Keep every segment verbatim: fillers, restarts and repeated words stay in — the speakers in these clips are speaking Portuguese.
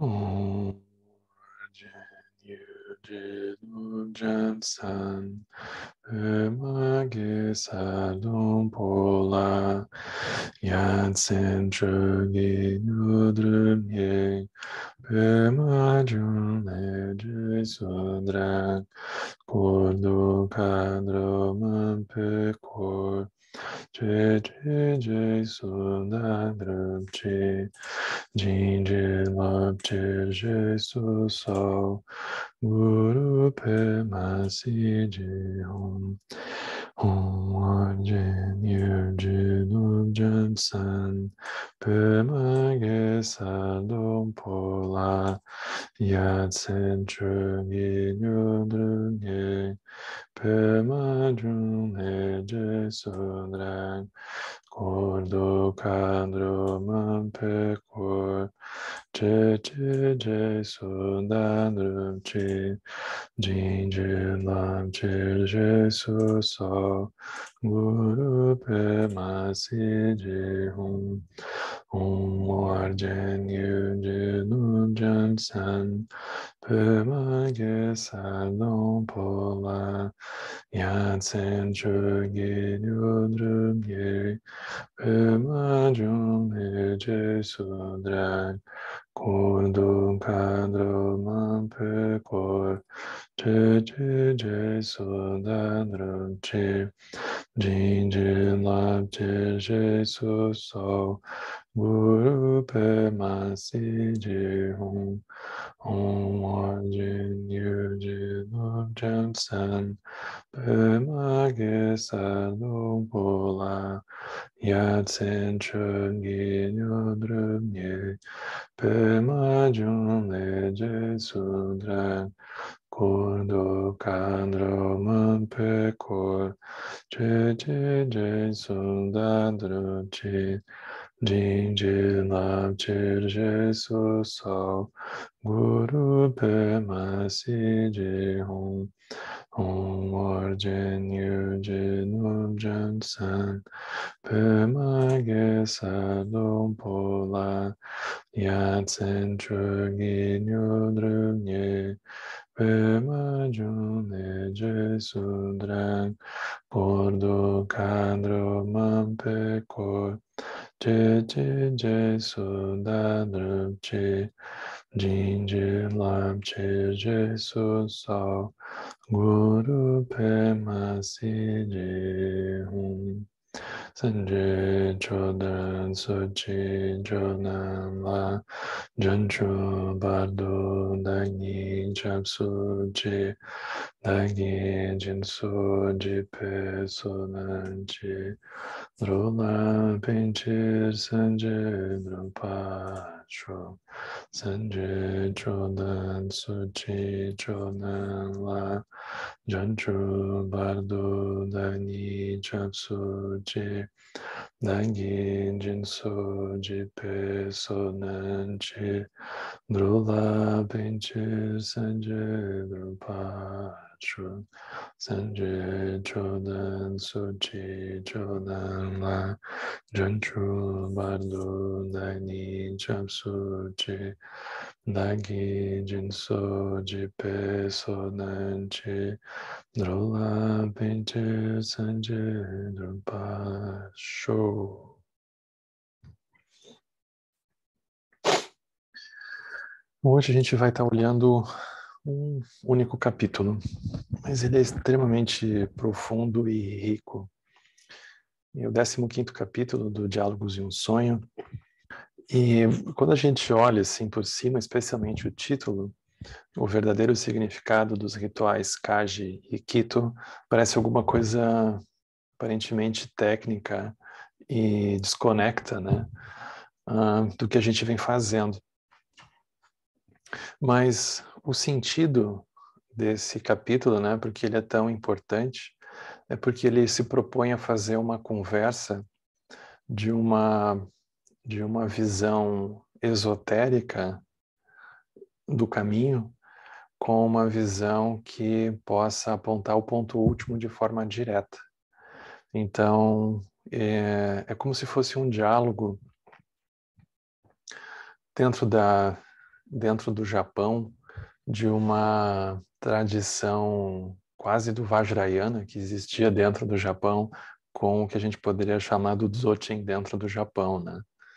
Om Jen Jansan Pemage Salum Pola Yatsen Chogi Nudrum Ye Pemajun Leje Sudrak Kodu Kadroman Pekor Je Je Je Sudadrum Che Jinji Lobje Jesus So Guru Pe Masi Ji Hom Hom Warjen Yurji Lubjan San Pe Mage Salom Pola Yatsen Chogi Nyudru Ye Pe Majun Leje Sudrak Kordo Kadro Mampe Kor Je Je Je Sudadrum Chi Jinji Lam Che Je Su So Guru Pe Masi Ji Hum Om Warjen Yurji Lubjan San Pe Mage Salom Pola Yatsen Chogi Nyudrum Ye Pemajum Leje Sudrak Kodu Kadro Mampe Kor Je Je Je Sudadrum Chi Jinji Lab Je Je Su So Guru Pe Masi Ji Hum Om Warjen Yurji Lubjan San Pe Mage Salom Pola Yatsen Chogi Nyudrum Ye Pe Majun Leje Sudrak Kodo Kadro Mampe Kor Je Je Je Sudadrum Chi Jinji Lab Je Je Su So Guru Pe Masi Ji Hum Om Warjen Yurji Lubjan San Pe Mage Salom Pola Yatsen Chogi Nyudrum Ye Pe Majun Leje Sudrak Kodu Kadro Mampe Kor Je Je Je Sudadrum Chi Jinji Lab Je Je Su So Guru Pe Masi Ji Hum Sanjay Chodan Sochi Jonan La Janchu Bardo Dagni Chapsu Chi Dagni Jinsu Jipe Sonan Chi Drola Pinchir Sanjay Drapacho Sanjay Chodan Sochi Jonan La Janchu Bardo Dagni Chapsu Chi Dagni Jinsu Jipe Sonan Chi Drula Pinchir Sanjay Drapacho Sanjay Chodan Sochi Chodan La Janchu Bardo Dagni Chapsu Chi Dagi Jinso Jipe Sonan Chi Drola Pinchir Sanjay Drapacho. Hoje a gente vai estar olhando um único capítulo, mas ele é extremamente profundo e rico. É o décimo quinto capítulo do Diálogos e um Sonho. E quando a gente olha assim por cima, especialmente o título, o verdadeiro significado dos rituais Kaji e Kito, parece alguma coisa aparentemente técnica e desconecta, né, uh, do que a gente vem fazendo. Mas o sentido desse capítulo, né, porque ele é tão importante, é porque ele se propõe a fazer uma conversa de uma, de uma visão esotérica do caminho com uma visão que possa apontar o ponto último de forma direta. Então, é, é como se fosse um diálogo dentro da dentro do Japão de uma tradição quase do Vajrayana que existia dentro do Japão, com o que a gente poderia chamar do Dzogchen dentro do Japão, né?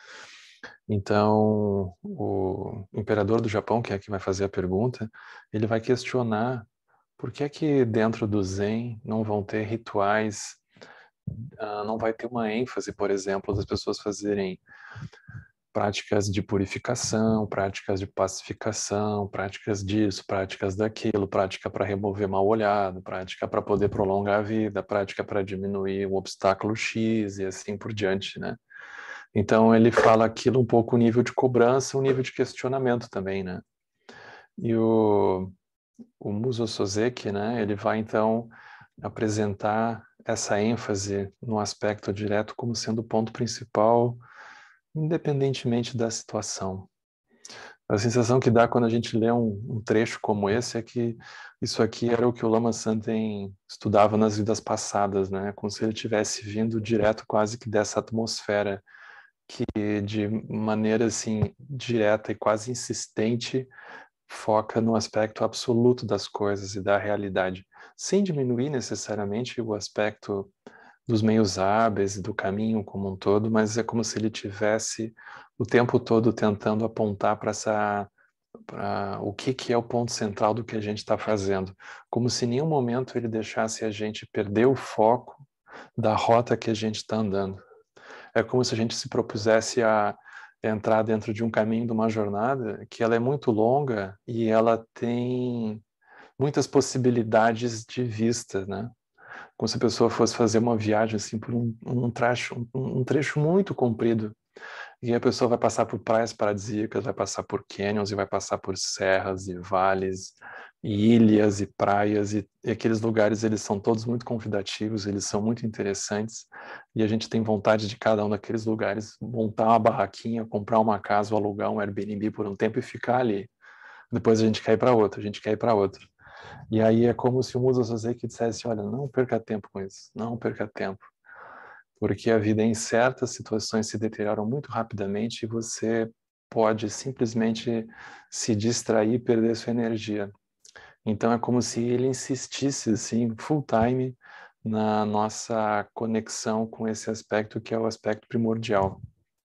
Então, o imperador do Japão, que é quem vai fazer a pergunta, ele vai questionar por que é que dentro do Zen não vão ter rituais, uh, não vai ter uma ênfase, por exemplo, das pessoas fazerem práticas de purificação, práticas de pacificação, práticas disso, práticas daquilo, prática para remover mal-olhado, prática para poder prolongar a vida, prática para diminuir o obstáculo X e assim por diante, né? Então ele fala aquilo um pouco o nível de cobrança, o nível de questionamento também, né? E o, o Muso Soseki, né, ele vai então apresentar essa ênfase no aspecto direto como sendo o ponto principal, independentemente da situação. A sensação que dá quando a gente lê um, um trecho como esse é que isso aqui era o que o Lama Santen estudava nas vidas passadas, né? Como se ele tivesse vindo direto quase que dessa atmosfera que de maneira assim direta e quase insistente foca no aspecto absoluto das coisas e da realidade, sem diminuir necessariamente o aspecto dos meios hábeis, do caminho como um todo, mas é como se ele tivesse o tempo todo tentando apontar para essa, para o que que é o ponto central do que a gente está fazendo, como se em nenhum momento ele deixasse a gente perder o foco da rota que a gente está andando. É como se a gente se propusesse a entrar dentro de um caminho, de uma jornada, que ela é muito longa e ela tem muitas possibilidades de vista, né? Como se a pessoa fosse fazer uma viagem assim por um, um, trecho, um, um trecho muito comprido. E a pessoa vai passar por praias paradisíacas, vai passar por canyons e vai passar por serras e vales e ilhas e praias e, e aqueles lugares, eles são todos muito convidativos, eles são muito interessantes e a gente tem vontade de cada um daqueles lugares montar uma barraquinha, comprar uma casa ou alugar um Airbnb por um tempo e ficar ali. Depois a gente quer ir para outro, a gente quer ir para outro. E aí é como se o Musa Soseki dissesse, olha, não perca tempo com isso, não perca tempo. Porque a vida em certas situações se deterioram muito rapidamente e você pode simplesmente se distrair e perder sua energia. Então é como se ele insistisse assim, full time na nossa conexão com esse aspecto que é o aspecto primordial.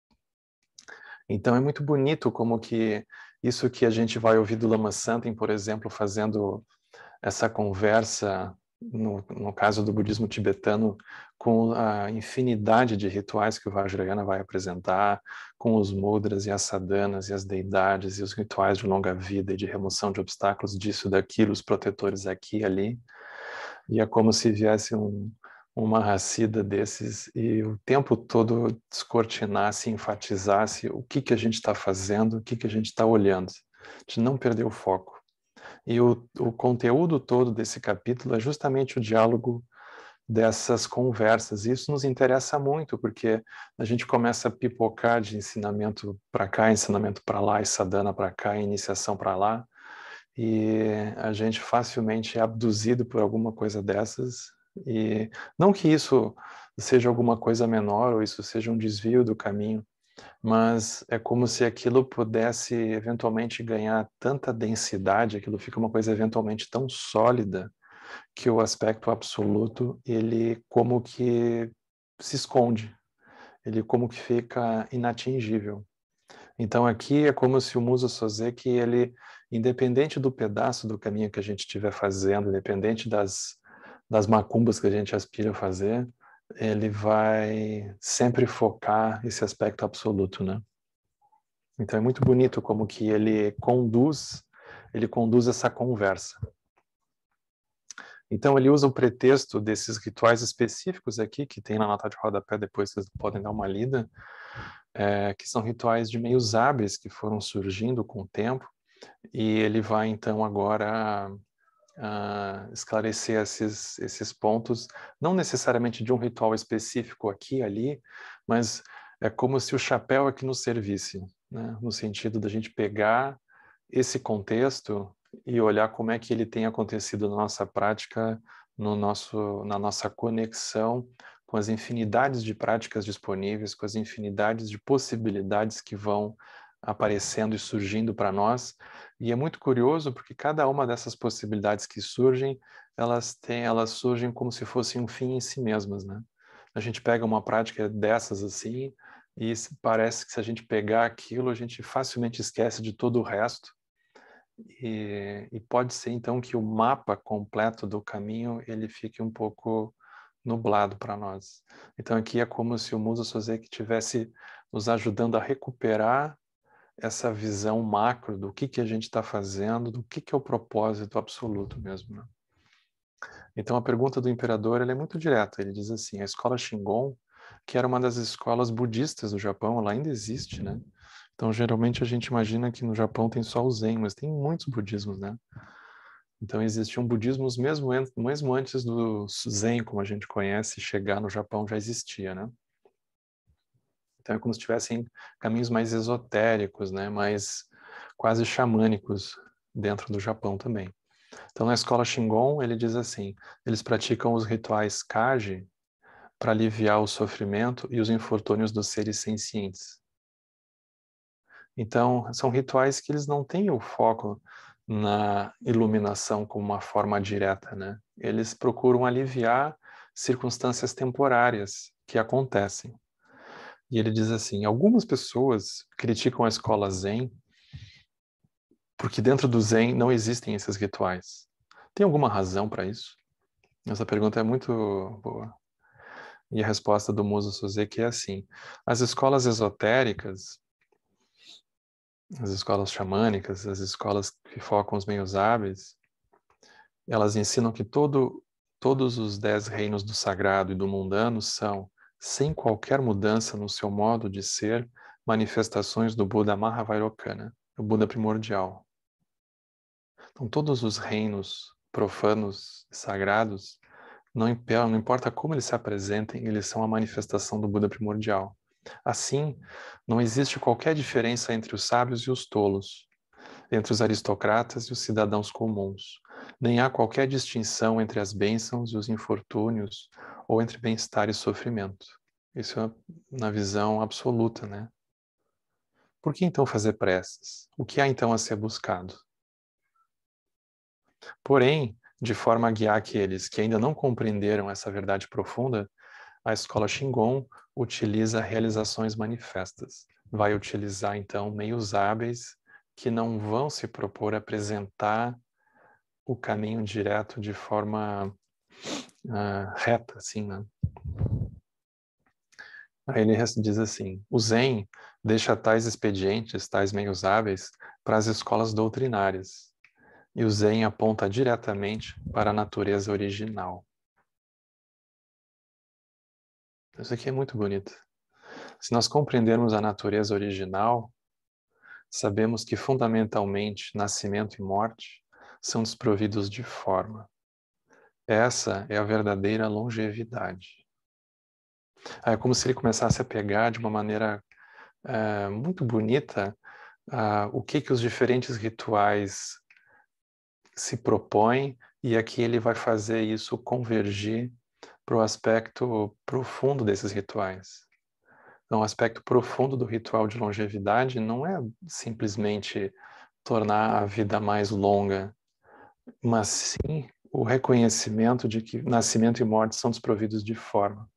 Então é muito bonito como que isso que a gente vai ouvir do Lama Santen, por exemplo, fazendo essa conversa, no, no caso do budismo tibetano, com a infinidade de rituais que o Vajrayana vai apresentar, com os mudras e as sadhanas e as deidades e os rituais de longa vida e de remoção de obstáculos, disso, daquilo, os protetores aqui e ali. E é como se viesse um, uma racida desses e o tempo todo descortinasse, enfatizasse o que, que a gente está fazendo, o que, que a gente está olhando, de não perder o foco. E o, o conteúdo todo desse capítulo é justamente o diálogo dessas conversas. E isso nos interessa muito, porque a gente começa a pipocar de ensinamento para cá, ensinamento para lá, e sadhana para cá, iniciação para lá, e a gente facilmente é abduzido por alguma coisa dessas. E não que isso seja alguma coisa menor, ou isso seja um desvio do caminho, mas é como se aquilo pudesse eventualmente ganhar tanta densidade, aquilo fica uma coisa eventualmente tão sólida que o aspecto absoluto, ele como que se esconde, ele como que fica inatingível. Então aqui é como se o Musa Soseki, ele, independente do pedaço do caminho que a gente estiver fazendo, independente das, das macumbas que a gente aspira a fazer, ele vai sempre focar esse aspecto absoluto, né? Então é muito bonito como que ele conduz, ele conduz essa conversa. Então ele usa o pretexto desses rituais específicos aqui, que tem na nota de rodapé, depois vocês podem dar uma lida, é, que são rituais de meios hábeis que foram surgindo com o tempo, e ele vai então agora uh, esclarecer esses, esses pontos, não necessariamente de um ritual específico aqui e ali, mas é como se o chapéu aqui nos servisse, né? No sentido da gente pegar esse contexto e olhar como é que ele tem acontecido na nossa prática, no nosso, na nossa conexão com as infinidades de práticas disponíveis, com as infinidades de possibilidades que vão aparecendo e surgindo para nós. E é muito curioso porque cada uma dessas possibilidades que surgem, elas têm, elas surgem como se fossem um fim em si mesmas, né? A gente pega uma prática dessas assim e parece que se a gente pegar aquilo, a gente facilmente esquece de todo o resto. E, e pode ser então que o mapa completo do caminho ele fique um pouco nublado para nós. Então aqui é como se o Musa Soseki estivesse nos ajudando a recuperar essa visão macro do que, que a gente está fazendo, do que, que é o propósito absoluto mesmo. Né? Então a pergunta do imperador ela é muito direta. Ele diz assim, a escola Shingon, que era uma das escolas budistas do Japão, ela ainda existe, né? Então geralmente a gente imagina que no Japão tem só o Zen, mas tem muitos budismos, né? Então existiam budismos mesmo, mesmo antes do Zen, como a gente conhece, chegar no Japão já existia, né? Então é como se tivessem caminhos mais esotéricos, né? Mais quase xamânicos dentro do Japão também. Então na escola Shingon ele diz assim, eles praticam os rituais Kaji para aliviar o sofrimento e os infortúnios dos seres sencientes. Então são rituais que eles não têm o foco na iluminação como uma forma direta, né? Eles procuram aliviar circunstâncias temporárias que acontecem. E ele diz assim, algumas pessoas criticam a escola Zen porque dentro do Zen não existem esses rituais. Tem alguma razão para isso? Essa pergunta é muito boa. E a resposta do Musa Soseki é assim, as escolas esotéricas, as escolas xamânicas, as escolas que focam os meios hábeis, elas ensinam que todo, todos os dez reinos do sagrado e do mundano são, sem qualquer mudança no seu modo de ser, manifestações do Buda Mahavairocana, o Buda primordial. Então, todos os reinos profanos e sagrados, não, não importa como eles se apresentem, eles são a manifestação do Buda primordial. Assim, não existe qualquer diferença entre os sábios e os tolos, entre os aristocratas e os cidadãos comuns. Nem há qualquer distinção entre as bênçãos e os infortúnios, ou entre bem-estar e sofrimento. Isso é na visão absoluta, né? Por que então fazer preces? O que há então a ser buscado? Porém, de forma a guiar aqueles que ainda não compreenderam essa verdade profunda, a escola Shingon utiliza realizações manifestas. Vai utilizar, então, meios hábeis que não vão se propor a apresentar o caminho direto de forma uh, reta, assim, né? Aí ele diz assim, o Zen deixa tais expedientes, tais meios hábeis, para as escolas doutrinárias, e o Zen aponta diretamente para a natureza original. Isso aqui é muito bonito. Se nós compreendermos a natureza original, sabemos que fundamentalmente nascimento e morte são desprovidos de forma. Essa é a verdadeira longevidade. É como se ele começasse a pegar de uma maneira é, muito bonita uh, o que, que os diferentes rituais se propõem, e aqui ele vai fazer isso convergir para o aspecto profundo desses rituais. Então, o aspecto profundo do ritual de longevidade não é simplesmente tornar a vida mais longa, mas sim o reconhecimento de que nascimento e morte são desprovidos de forma.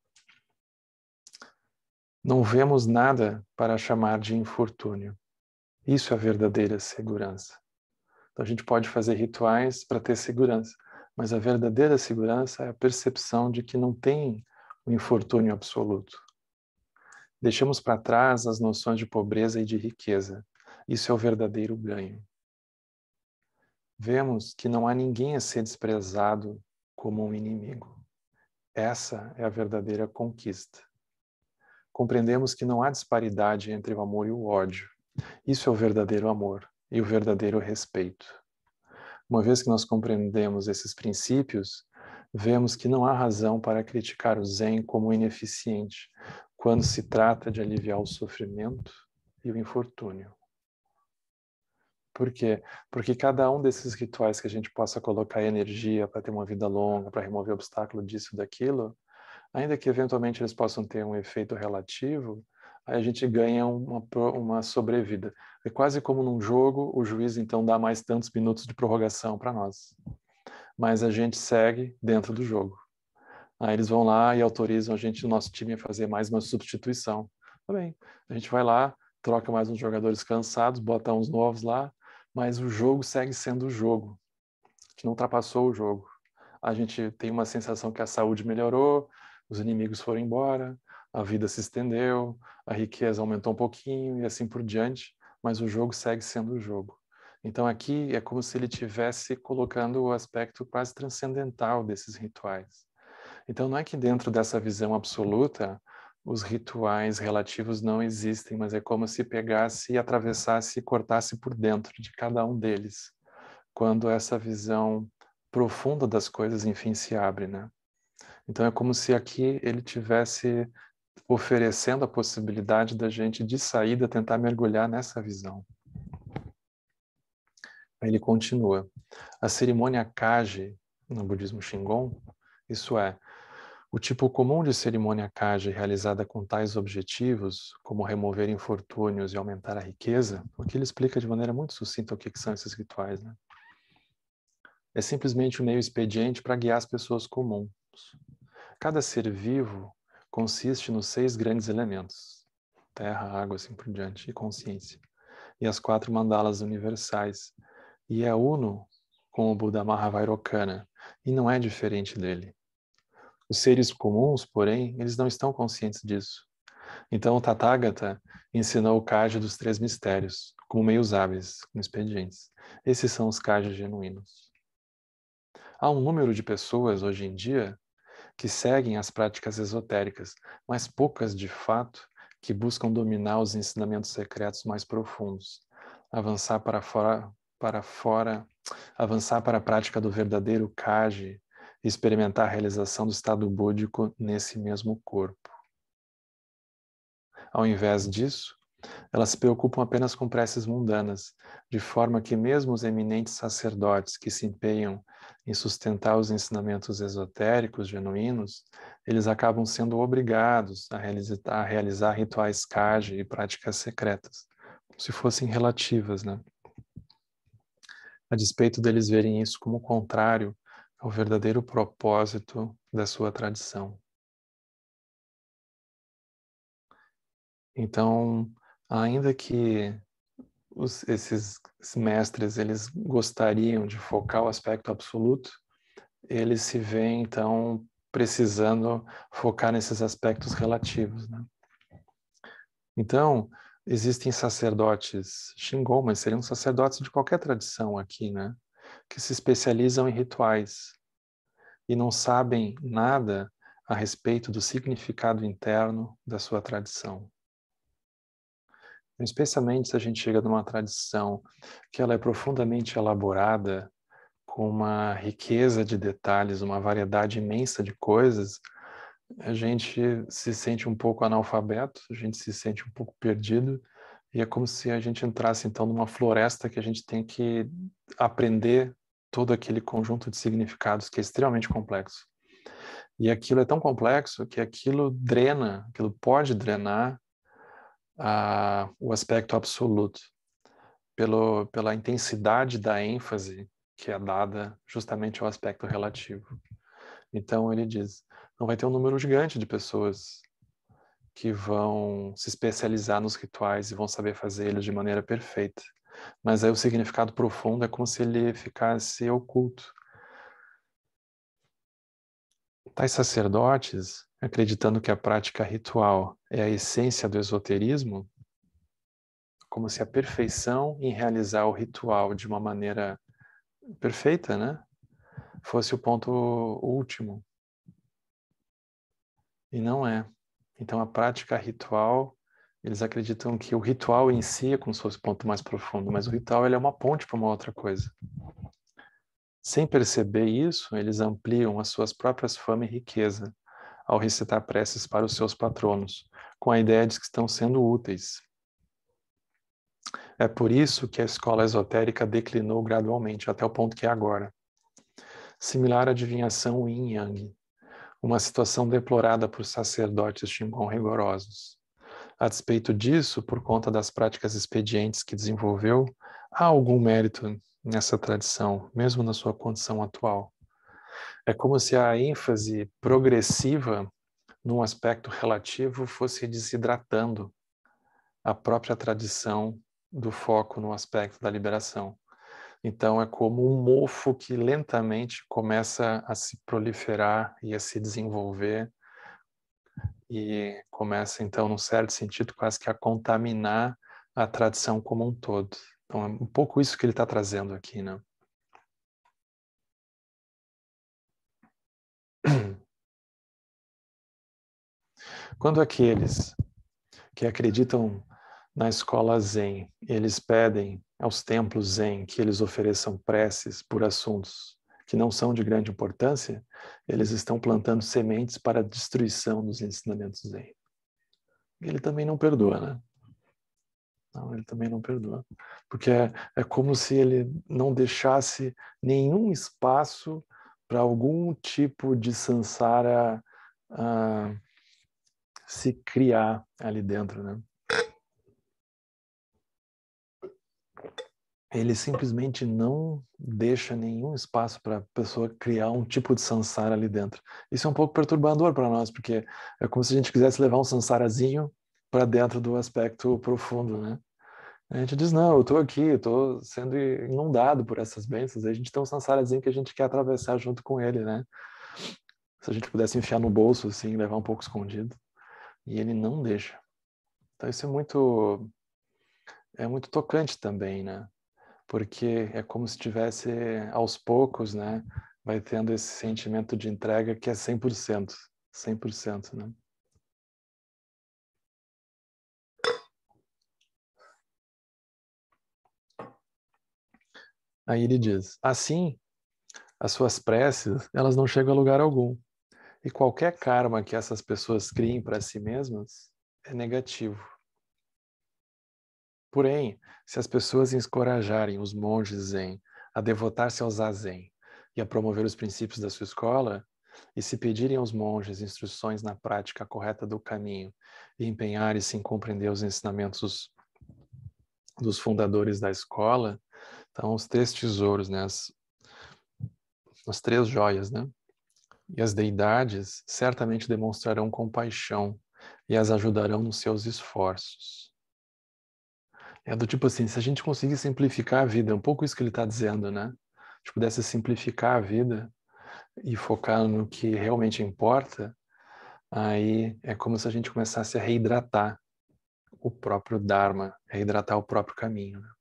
Não vemos nada para chamar de infortúnio. Isso é a verdadeira segurança. Então a gente pode fazer rituais para ter segurança, mas a verdadeira segurança é a percepção de que não tem o infortúnio absoluto. Deixamos para trás as noções de pobreza e de riqueza. Isso é o verdadeiro ganho. Vemos que não há ninguém a ser desprezado como um inimigo. Essa é a verdadeira conquista. Compreendemos que não há disparidade entre o amor e o ódio. Isso é o verdadeiro amor e o verdadeiro respeito. Uma vez que nós compreendemos esses princípios, vemos que não há razão para criticar o Zen como ineficiente quando se trata de aliviar o sofrimento e o infortúnio. Por quê? Porque cada um desses rituais que a gente possa colocar energia para ter uma vida longa, para remover obstáculo disso e daquilo, ainda que eventualmente eles possam ter um efeito relativo, aí a gente ganha uma, uma sobrevida. É quase como num jogo, o juiz então dá mais tantos minutos de prorrogação para nós. Mas a gente segue dentro do jogo. Aí eles vão lá e autorizam a gente, o nosso time, a fazer mais uma substituição. Tá bem, a gente vai lá, troca mais uns jogadores cansados, bota uns novos lá, mas o jogo segue sendo o jogo. A gente não ultrapassou o jogo. A gente tem uma sensação que a saúde melhorou, os inimigos foram embora, a vida se estendeu, a riqueza aumentou um pouquinho e assim por diante, mas o jogo segue sendo o jogo. Então aqui é como se ele estivesse colocando o aspecto quase transcendental desses rituais. Então não é que dentro dessa visão absoluta os rituais relativos não existem, mas é como se pegasse e atravessasse e cortasse por dentro de cada um deles, quando essa visão profunda das coisas enfim se abre, né? Então é como se aqui ele tivesse oferecendo a possibilidade da gente de saída tentar mergulhar nessa visão. Aí ele continua. A cerimônia Kaji no budismo Shingon, isso é, o tipo comum de cerimônia Kaji realizada com tais objetivos, como remover infortúnios e aumentar a riqueza, o que ele explica de maneira muito sucinta o que são esses rituais, né? É simplesmente um meio expediente para guiar as pessoas comuns. Cada ser vivo consiste nos seis grandes elementos, terra, água, assim por diante, e consciência, e as quatro mandalas universais, e é uno com o Buda Mahavairocana, e não é diferente dele. Os seres comuns, porém, eles não estão conscientes disso. Então o Tathagata ensinou o Kaja dos três mistérios, como meios hábeis, como expedientes. Esses são os Kajas genuínos. Há um número de pessoas hoje em dia que seguem as práticas esotéricas, mas poucas de fato que buscam dominar os ensinamentos secretos mais profundos, avançar para fora, para fora, avançar para a prática do verdadeiro Kaji e experimentar a realização do estado búdico nesse mesmo corpo. Ao invés disso, elas se preocupam apenas com preces mundanas, de forma que mesmo os eminentes sacerdotes que se empenham em sustentar os ensinamentos esotéricos genuínos, eles acabam sendo obrigados a realizar, a realizar rituais Kaji e práticas secretas, como se fossem relativas, né? A despeito deles verem isso como contrário ao verdadeiro propósito da sua tradição. Então, ainda que os, esses mestres eles gostariam de focar o aspecto absoluto, eles se veem então precisando focar nesses aspectos relativos, né? Então existem sacerdotes Shingon, mas seriam sacerdotes de qualquer tradição aqui, né? Que se especializam em rituais e não sabem nada a respeito do significado interno da sua tradição. Especialmente se a gente chega numa tradição que ela é profundamente elaborada, com uma riqueza de detalhes, uma variedade imensa de coisas, a gente se sente um pouco analfabeto, a gente se sente um pouco perdido, e é como se a gente entrasse então numa floresta que a gente tem que aprender todo aquele conjunto de significados que é extremamente complexo. E aquilo é tão complexo que aquilo drena, aquilo pode drenar a, o aspecto absoluto, pelo, pela intensidade da ênfase que é dada justamente ao aspecto relativo. Então ele diz, não vai ter um número gigante de pessoas que vão se especializar nos rituais e vão saber fazer eles de maneira perfeita. Mas aí o significado profundo é como se ele ficasse oculto. Tais sacerdotes, acreditando que a prática ritual é a essência do esoterismo, como se a perfeição em realizar o ritual de uma maneira perfeita, né, fosse o ponto último. E não é. Então a prática ritual, eles acreditam que o ritual em si é como se fosse o ponto mais profundo, mas o ritual ele é uma ponte para uma outra coisa. Sem perceber isso, eles ampliam as suas próprias fama e riqueza ao recitar preces para os seus patronos, com a ideia de que estão sendo úteis. É por isso que a escola esotérica declinou gradualmente até o ponto que é agora. Similar à adivinhação yin-yang, uma situação deplorada por sacerdotes Shingon rigorosos. a despeito disso, por conta das práticas expedientes que desenvolveu, há algum mérito nessa tradição, mesmo na sua condição atual. É como se a ênfase progressiva num aspecto relativo fosse desidratando a própria tradição do foco no aspecto da liberação. Então é como um mofo que lentamente começa a se proliferar e a se desenvolver e começa então, num certo sentido, quase que a contaminar a tradição como um todo. Então é um pouco isso que ele está trazendo aqui, né? Quando aqueles que acreditam na escola Zen, eles pedem aos templos Zen que eles ofereçam preces por assuntos que não são de grande importância, eles estão plantando sementes para a destruição dos ensinamentos Zen. Ele também não perdoa, né? Não, ele também não perdoa. Porque é, é como se ele não deixasse nenhum espaço para algum tipo de samsara uh, se criar ali dentro, né? Ele simplesmente não deixa nenhum espaço para a pessoa criar um tipo de samsara ali dentro. Isso é um pouco perturbador para nós, porque é como se a gente quisesse levar um samsarazinho para dentro do aspecto profundo, né? A gente diz, não, eu estou aqui, eu estou sendo inundado por essas bênçãos, a gente tem um samsarazinho que a gente quer atravessar junto com ele, né? Se a gente pudesse enfiar no bolso, assim, levar um pouco escondido. E ele não deixa. Então isso é muito, é muito tocante também, né? Porque é como se tivesse, aos poucos, né, vai tendo esse sentimento de entrega que é cem por cento, cem por cento, né? Aí ele diz, assim, as suas preces, elas não chegam a lugar algum. E qualquer karma que essas pessoas criem para si mesmas é negativo. Porém, se as pessoas encorajarem os monges Zen a devotar-se ao Zazen e a promover os princípios da sua escola, e se pedirem aos monges instruções na prática correta do caminho e empenharem-se em compreender os ensinamentos dos fundadores da escola, então os três tesouros, né, as, as três joias, né, e as deidades certamente demonstrarão compaixão e as ajudarão nos seus esforços. É do tipo assim, se a gente conseguir simplificar a vida, é um pouco isso que ele está dizendo, né? Se a gente pudesse simplificar a vida e focar no que realmente importa, aí é como se a gente começasse a reidratar o próprio Dharma, reidratar o próprio caminho. Né?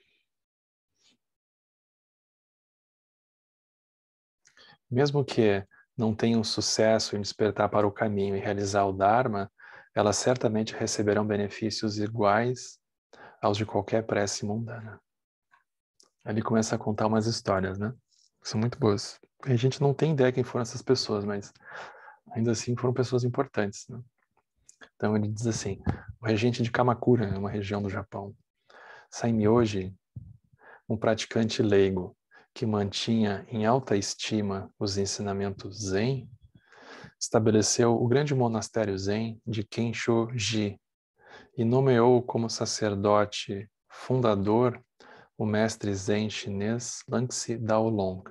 Mesmo que não tenham sucesso em despertar para o caminho e realizar o Dharma, elas certamente receberão benefícios iguais aos de qualquer prece mundana. Ali começa a contar umas histórias, né? São muito boas. A gente não tem ideia quem foram essas pessoas, mas ainda assim foram pessoas importantes, né? Então ele diz assim, o regente de Kamakura, é uma região do Japão, Saimyoji, um praticante leigo que mantinha em alta estima os ensinamentos Zen, estabeleceu o grande monastério Zen de Kensho-ji e nomeou como sacerdote fundador o mestre Zen chinês Langtse Daolong.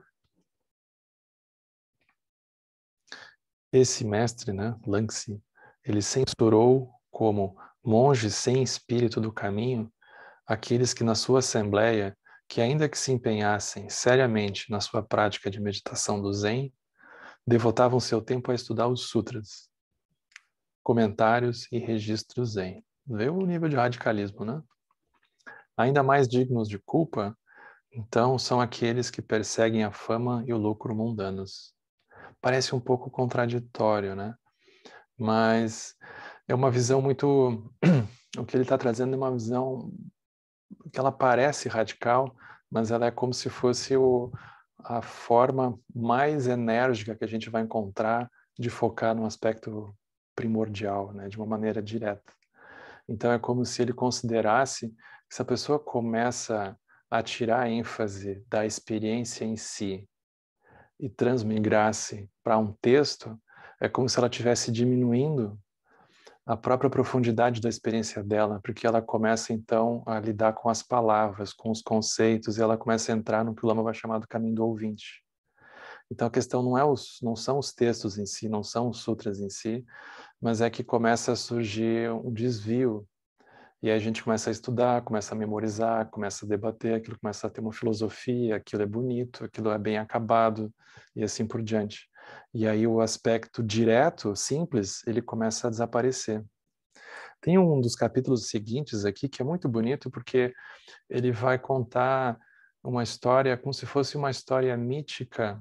Esse mestre, né, Langtse, ele censurou como monges sem espírito do caminho aqueles que na sua assembleia, que ainda que se empenhassem seriamente na sua prática de meditação do Zen, devotavam seu tempo a estudar os sutras, comentários e registros Zen. Vê o nível de radicalismo, né? Ainda mais dignos de culpa, então, são aqueles que perseguem a fama e o lucro mundanos. Parece um pouco contraditório, né? Mas é uma visão muito... o que ele está trazendo é uma visão que ela parece radical, mas ela é como se fosse o, a forma mais enérgica que a gente vai encontrar de focar no aspecto primordial, né? De uma maneira direta. Então é como se ele considerasse que se a pessoa começa a tirar a ênfase da experiência em si e transmigrasse para um texto, é como se ela estivesse diminuindo a própria profundidade da experiência dela, porque ela começa então a lidar com as palavras, com os conceitos, e ela começa a entrar no que o Lama vai chamar do caminho do ouvinte. Então a questão não, é os, não são os textos em si, não são os sutras em si, mas é que começa a surgir um desvio, e aí a gente começa a estudar, começa a memorizar, começa a debater, aquilo começa a ter uma filosofia, aquilo é bonito, aquilo é bem acabado, e assim por diante. E aí o aspecto direto, simples, ele começa a desaparecer. Tem um dos capítulos seguintes aqui que é muito bonito porque ele vai contar uma história como se fosse uma história mítica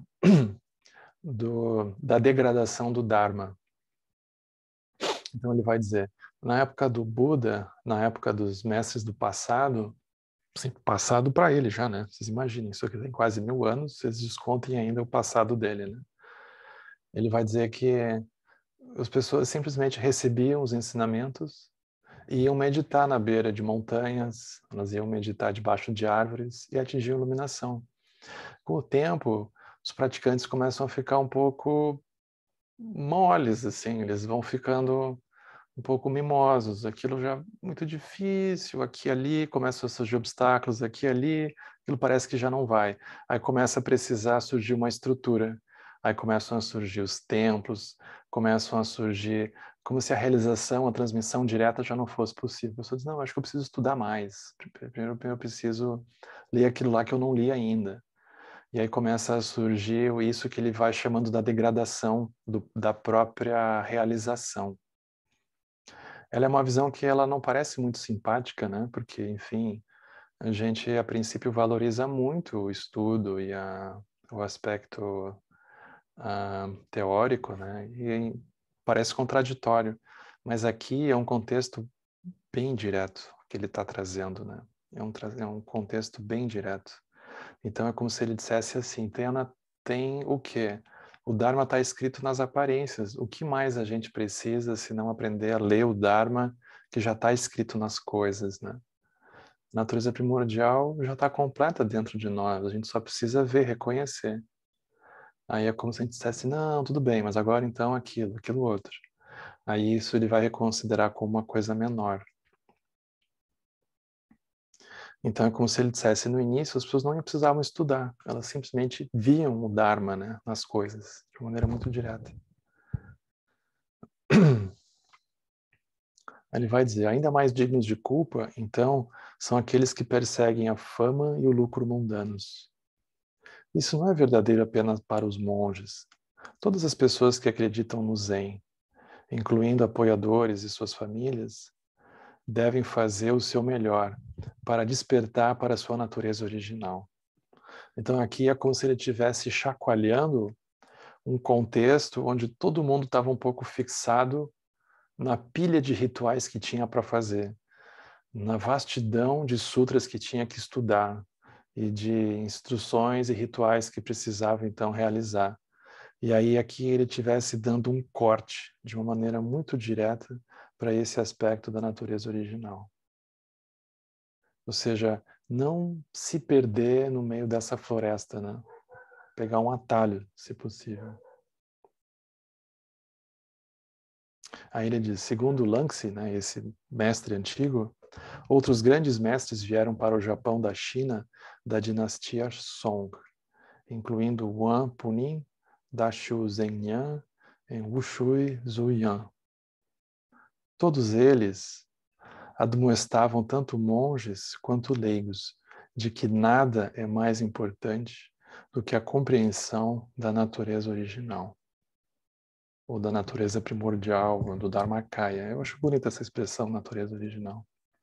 do, da degradação do Dharma. Então ele vai dizer, na época do Buda, na época dos mestres do passado, assim, passado para ele já, né? Vocês imaginem, isso aqui tem quase mil anos, vocês descontem ainda o passado dele, né? Ele vai dizer que as pessoas simplesmente recebiam os ensinamentos e iam meditar na beira de montanhas, elas iam meditar debaixo de árvores e atingiam iluminação. Com o tempo, os praticantes começam a ficar um pouco moles, assim, eles vão ficando um pouco mimosos, aquilo já é muito difícil, aqui e ali, começam a surgir obstáculos aqui e ali, aquilo parece que já não vai. Aí começa a precisar surgir uma estrutura, aí começam a surgir os templos, começam a surgir como se a realização, a transmissão direta já não fosse possível. A pessoa diz, não, acho que eu preciso estudar mais, primeiro eu preciso ler aquilo lá que eu não li ainda. E aí começa a surgir isso que ele vai chamando da degradação do, da própria realização. Ela é uma visão que ela não parece muito simpática, né? Porque, enfim, a gente a princípio valoriza muito o estudo e a, o aspecto a, teórico, né? E parece contraditório, mas aqui é um contexto bem direto que ele está trazendo, né? É um, é um contexto bem direto. Então é como se ele dissesse assim, tem, tem o quê? O Dharma está escrito nas aparências. O que mais a gente precisa se não aprender a ler o Dharma que já está escrito nas coisas, né? A natureza primordial já está completa dentro de nós. A gente só precisa ver, reconhecer. Aí é como se a gente dissesse, não, tudo bem, mas agora então aquilo, aquilo outro. Aí isso ele vai reconsiderar como uma coisa menor. Então é como se ele dissesse no início, as pessoas não precisavam estudar, elas simplesmente viam o Dharma, né, nas coisas, de maneira muito direta. Ele vai dizer, ainda mais dignos de culpa, então, são aqueles que perseguem a fama e o lucro mundanos. Isso não é verdadeiro apenas para os monges. Todas as pessoas que acreditam no Zen, incluindo apoiadores e suas famílias, devem fazer o seu melhor para despertar para a sua natureza original. Então aqui é como se ele estivesse chacoalhando um contexto onde todo mundo estava um pouco fixado na pilha de rituais que tinha para fazer, na vastidão de sutras que tinha que estudar e de instruções e rituais que precisava então realizar. E aí aqui ele estivesse dando um corte de uma maneira muito direta para esse aspecto da natureza original. Ou seja, não se perder no meio dessa floresta, né? Pegar um atalho, se possível. Aí ele diz, segundo Langsy, né, esse mestre antigo, outros grandes mestres vieram para o Japão da China da dinastia Song, incluindo Wang Punim, Dashu Zhenyan e Wushui Zuyan. Todos eles admoestavam tanto monges quanto leigos de que nada é mais importante do que a compreensão da natureza original, ou da natureza primordial, ou do Dharmakaya. Eu acho bonita essa expressão, natureza original.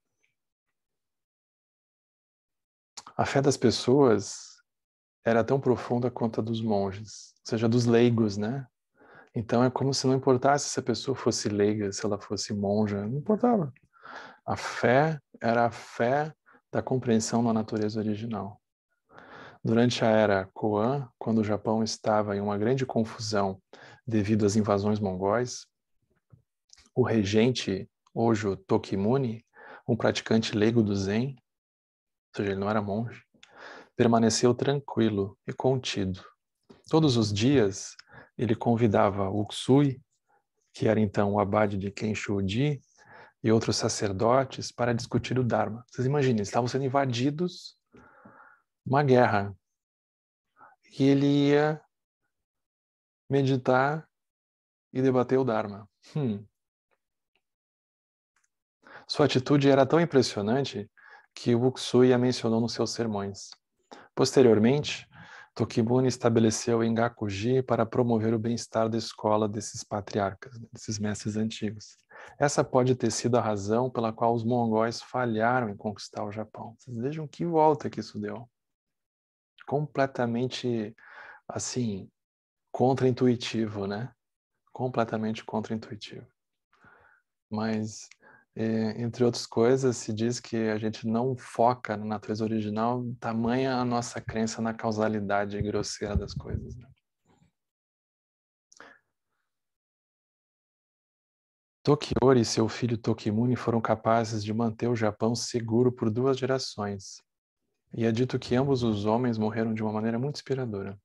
A fé das pessoas era tão profunda quanto a dos monges, ou seja, dos leigos, né? Então é como se não importasse se a pessoa fosse leiga, se ela fosse monja, não importava. A fé era a fé da compreensão da natureza original. Durante a era Koan, quando o Japão estava em uma grande confusão devido às invasões mongóis, o regente Hojo Tokimune, um praticante leigo do Zen, ou seja, ele não era monge, permaneceu tranquilo e contido. Todos os dias, ele convidava Uksui que era então o abade de Kensho-ji, e outros sacerdotes para discutir o Dharma. Vocês imaginem, eles estavam sendo invadidos, uma guerra, e ele ia meditar e debater o Dharma. Hum. Sua atitude era tão impressionante que o Uksuyi a mencionou nos seus sermões. Posteriormente, Tokimune estabeleceu em Gakuji para promover o bem-estar da escola desses patriarcas, desses mestres antigos. Essa pode ter sido a razão pela qual os mongóis falharam em conquistar o Japão. Vocês vejam que volta que isso deu. Completamente, assim, contra-intuitivo, né? Completamente contra-intuitivo. Mas, é, entre outras coisas, se diz que a gente não foca na natureza original, tamanha a nossa crença na causalidade grosseira das coisas, né? Tokiori e seu filho Tokimune foram capazes de manter o Japão seguro por duas gerações. E é dito que ambos os homens morreram de uma maneira muito inspiradora.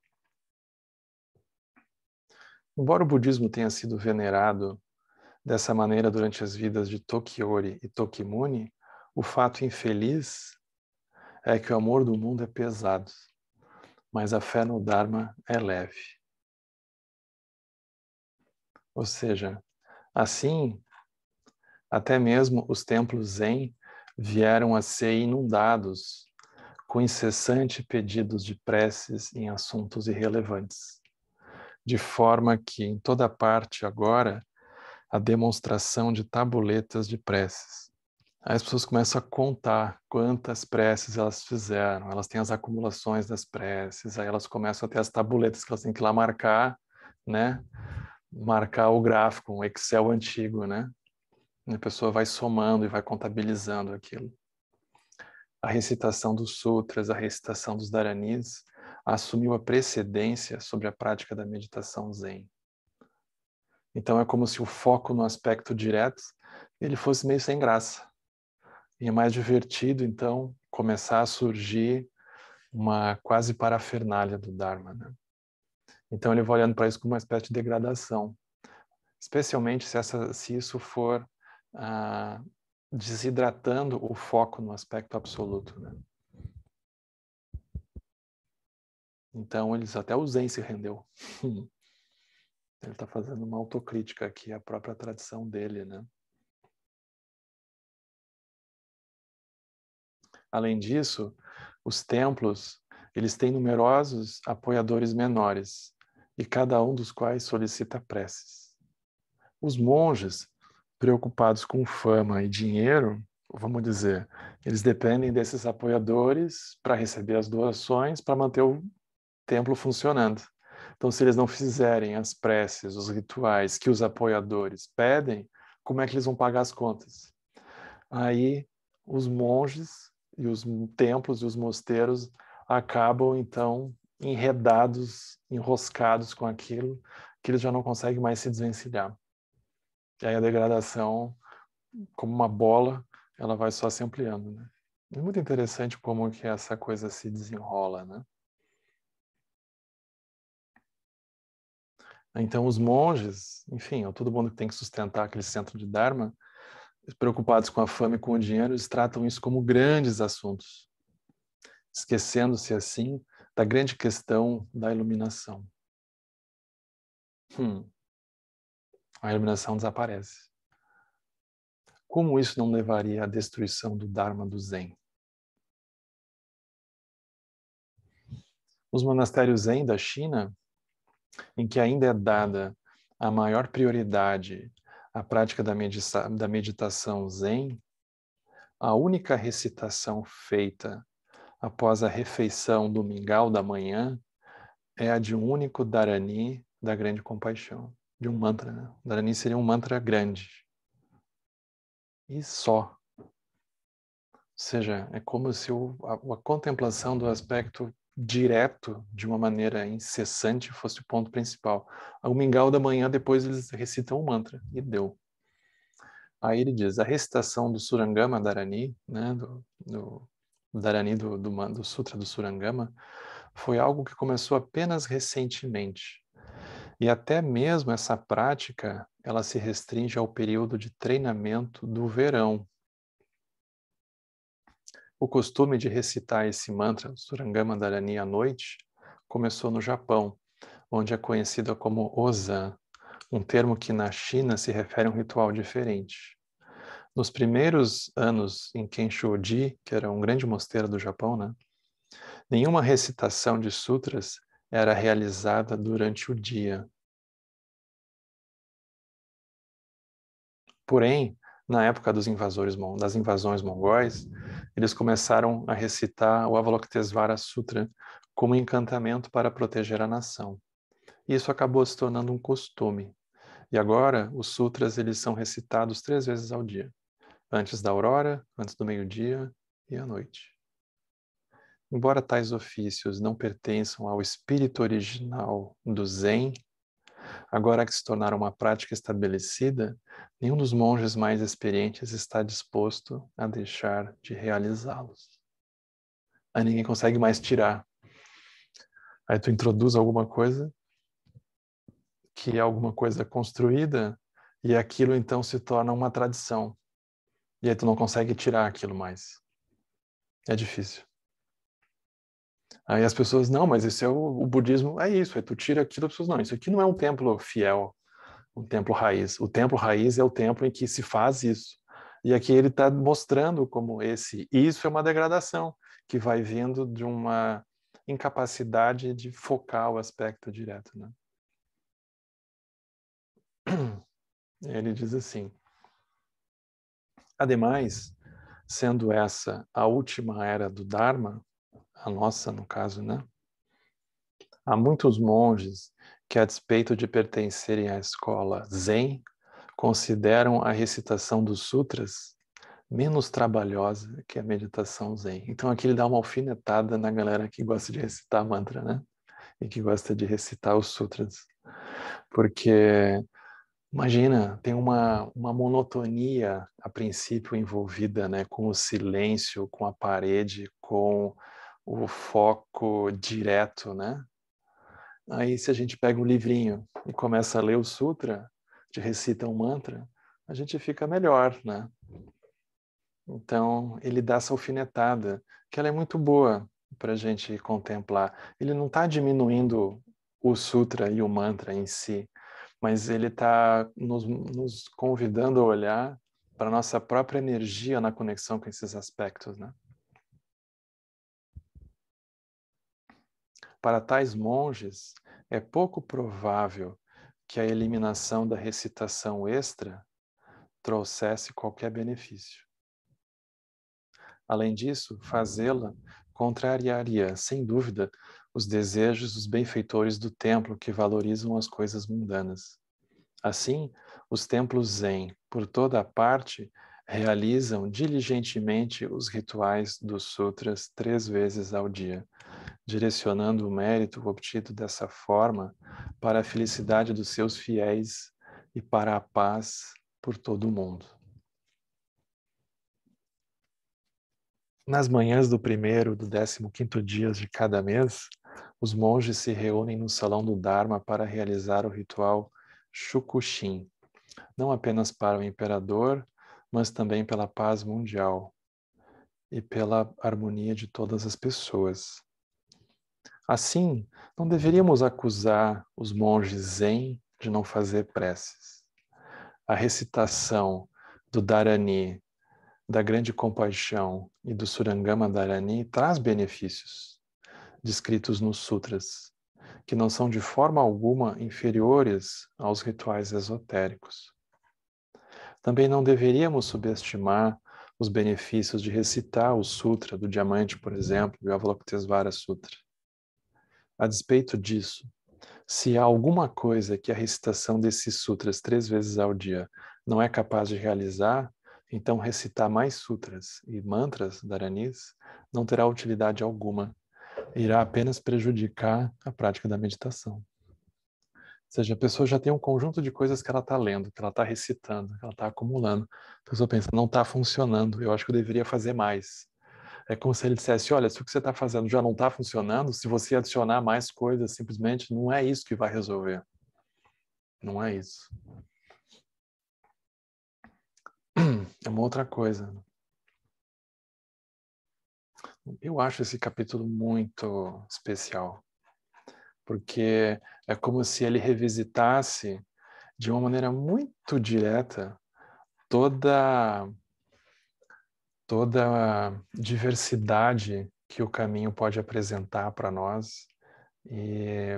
Embora o budismo tenha sido venerado dessa maneira durante as vidas de Tokiori e Tokimune, o fato infeliz é que o amor do mundo é pesado, mas a fé no Dharma é leve. Ou seja, assim, até mesmo os templos Zen vieram a ser inundados com incessantes pedidos de preces em assuntos irrelevantes, de forma que em toda parte agora a demonstração de tabuletas de preces. Aí as pessoas começam a contar quantas preces elas fizeram, elas têm as acumulações das preces, aí elas começam a ter as tabuletas que elas têm que ir lá marcar, né? Marcar o gráfico, um Excel antigo, né? E a pessoa vai somando e vai contabilizando aquilo. A recitação dos sutras, a recitação dos dharanis assumiu a precedência sobre a prática da meditação zen. Então é como se o foco no aspecto direto ele fosse meio sem graça. E é mais divertido, então, começar a surgir uma quase parafernália do Dharma, né? Então ele vai olhando para isso como uma espécie de degradação, especialmente se, essa, se isso for ah, desidratando o foco no aspecto absoluto, né? Então eles até o Zen se rendeu. Ele está fazendo uma autocrítica aqui à própria tradição dele, né? Além disso, os templos eles têm numerosos apoiadores menores, e cada um dos quais solicita preces. Os monges, preocupados com fama e dinheiro, vamos dizer, eles dependem desses apoiadores para receber as doações, para manter o templo funcionando. Então, se eles não fizerem as preces, os rituais que os apoiadores pedem, como é que eles vão pagar as contas? Aí, os monges e os templos e os mosteiros acabam, então, enredados, enroscados com aquilo, que eles já não conseguem mais se desvencilhar. E aí a degradação, como uma bola, ela vai só se ampliando, né? É muito interessante como que essa coisa se desenrola, né? Então os monges, enfim, todo mundo que tem que sustentar aquele centro de Dharma, preocupados com a fama e com o dinheiro, eles tratam isso como grandes assuntos, esquecendo-se assim da grande questão da iluminação. Hum, a iluminação desaparece. Como isso não levaria à destruição do Dharma do Zen? Os monastérios Zen da China, em que ainda é dada a maior prioridade à prática da, medita- da meditação Zen, a única recitação feita após a refeição do mingau da manhã é a de um único Dharani da grande compaixão, de um mantra, né? Dharani seria um mantra grande. E só. Ou seja, é como se o, a, a contemplação do aspecto direto, de uma maneira incessante, fosse o ponto principal. Ao mingau da manhã, depois eles recitam o mantra, e deu. Aí ele diz, a recitação do Surangama Dharani, né, do, do Dharani do, do, do Sutra do Surangama, foi algo que começou apenas recentemente. E até mesmo essa prática, ela se restringe ao período de treinamento do verão. O costume de recitar esse mantra, Surangama Dharani, à noite, começou no Japão, onde é conhecida como Ozan, um termo que na China se refere a um ritual diferente. Nos primeiros anos em Kensho-ji, que era um grande mosteiro do Japão, né, nenhuma recitação de sutras era realizada durante o dia. Porém, na época dos invasores, das invasões mongóis, eles começaram a recitar o Avalokitesvara Sutra como encantamento para proteger a nação. E isso acabou se tornando um costume. E agora, os sutras eles são recitados três vezes ao dia. Antes da aurora, antes do meio-dia e à noite. Embora tais ofícios não pertençam ao espírito original do Zen, agora que se tornaram uma prática estabelecida, nenhum dos monges mais experientes está disposto a deixar de realizá-los. Aí ninguém consegue mais tirar. Aí tu introduz alguma coisa, que é alguma coisa construída, e aquilo então se torna uma tradição. E aí tu não consegue tirar aquilo mais. É difícil. Aí as pessoas, não, mas esse é o, o budismo, é isso, aí tu tira aquilo, as pessoas, não, isso aqui não é um templo fiel, um templo raiz. O templo raiz é o templo em que se faz isso. E aqui ele está mostrando como esse, isso é uma degradação, que vai vindo de uma incapacidade de focar o aspecto direto, né? Ele diz assim, ademais, sendo essa a última era do Dharma, a nossa no caso, né? Há muitos monges que, a despeito de pertencerem à escola Zen, consideram a recitação dos sutras menos trabalhosa que a meditação Zen. Então aqui ele dá uma alfinetada na galera que gosta de recitar mantra, né? E que gosta de recitar os sutras. Porque, imagina, tem uma, uma monotonia a princípio envolvida, né? Com o silêncio, com a parede, com o foco direto, né? Aí, se a gente pega um livrinho e começa a ler o sutra, de recita um mantra, a gente fica melhor, né? Então, ele dá essa alfinetada, que ela é muito boa para a gente contemplar. Ele não está diminuindo o sutra e o mantra em si, mas ele está nos, nos convidando a olhar para a nossa própria energia na conexão com esses aspectos, né? Para tais monges, é pouco provável que a eliminação da recitação extra trouxesse qualquer benefício. Além disso, fazê-la contrariaria, sem dúvida, os desejos dos benfeitores do templo que valorizam as coisas mundanas. Assim, os templos Zen, por toda a parte, realizam diligentemente os rituais dos sutras três vezes ao dia, direcionando o mérito obtido dessa forma para a felicidade dos seus fiéis e para a paz por todo o mundo. Nas manhãs do primeiro e do décimo quinto dias de cada mês, os monges se reúnem no Salão do Dharma para realizar o ritual Shukushin, não apenas para o imperador, mas também pela paz mundial e pela harmonia de todas as pessoas. Assim, não deveríamos acusar os monges Zen de não fazer preces. A recitação do Dharani, da grande compaixão e do Surangama Dharani traz benefícios, descritos nos sutras, que não são de forma alguma inferiores aos rituais esotéricos. Também não deveríamos subestimar os benefícios de recitar o Sutra do Diamante, por exemplo, e o Avalokitesvara Sutra. A despeito disso, se há alguma coisa que a recitação desses sutras três vezes ao dia não é capaz de realizar, então recitar mais sutras e mantras dharanis não terá utilidade alguma, irá apenas prejudicar a prática da meditação. Ou seja, a pessoa já tem um conjunto de coisas que ela está lendo, que ela está recitando, que ela está acumulando. A pessoa pensa, não está funcionando, eu acho que eu deveria fazer mais. É como se ele dissesse, olha, se o que você está fazendo já não está funcionando, se você adicionar mais coisas, simplesmente não é isso que vai resolver. Não é isso. É uma outra coisa. Eu acho esse capítulo muito especial, porque é como se ele revisitasse de uma maneira muito direta toda toda a diversidade que o caminho pode apresentar para nós e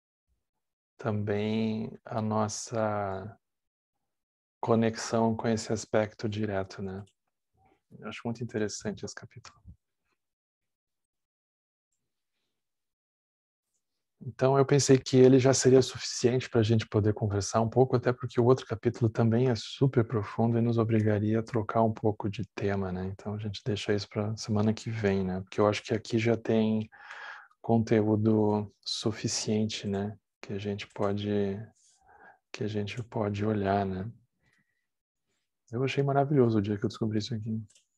também a nossa conexão com esse aspecto direto, né? Eu acho muito interessante esse capítulo. Então eu pensei que ele já seria suficiente para a gente poder conversar um pouco, até porque o outro capítulo também é super profundo e nos obrigaria a trocar um pouco de tema, né? Então a gente deixa isso para semana que vem, né? Porque eu acho que aqui já tem conteúdo suficiente, né? Que a gente pode que a gente pode olhar, né? Eu achei maravilhoso o dia que eu descobri isso aqui.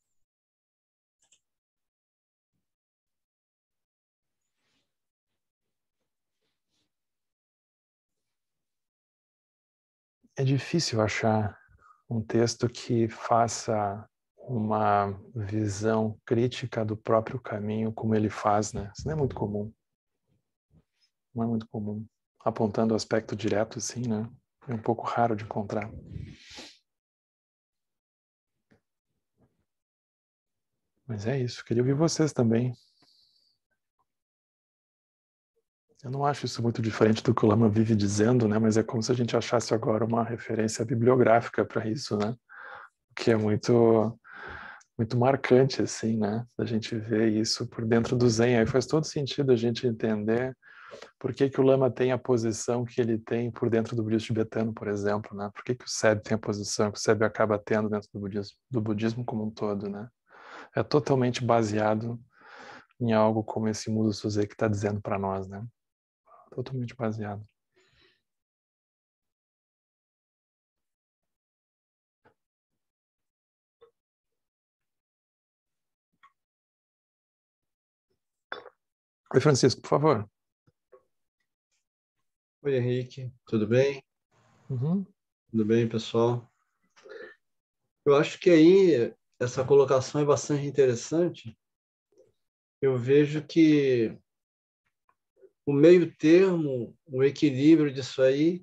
É difícil achar um texto que faça uma visão crítica do próprio caminho como ele faz, né? Isso não é muito comum. Não é muito comum. Apontando o aspecto direto, assim, né? É um pouco raro de encontrar. Mas é isso. Queria ouvir vocês também. Eu não acho isso muito diferente do que o Lama vive dizendo, né? Mas é como se a gente achasse agora uma referência bibliográfica para isso, né? Que é muito, muito marcante, assim, né? A gente vê isso por dentro do Zen. Aí faz todo sentido a gente entender por que que o Lama tem a posição que ele tem por dentro do budismo tibetano, por exemplo, né? Por que que o Seb tem a posição que o Seb acaba tendo dentro do budismo, do budismo como um todo, né? É totalmente baseado em algo como esse Mudo Suze que está dizendo para nós, né? Totalmente baseado. Oi, Francisco, por favor. Oi, Henrique, tudo bem? Uhum. Tudo bem, pessoal? Eu acho que aí essa colocação é bastante interessante. Eu vejo que o meio termo, o equilíbrio disso aí,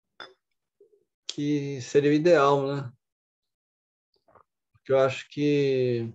que seria o ideal, né? Porque eu acho que,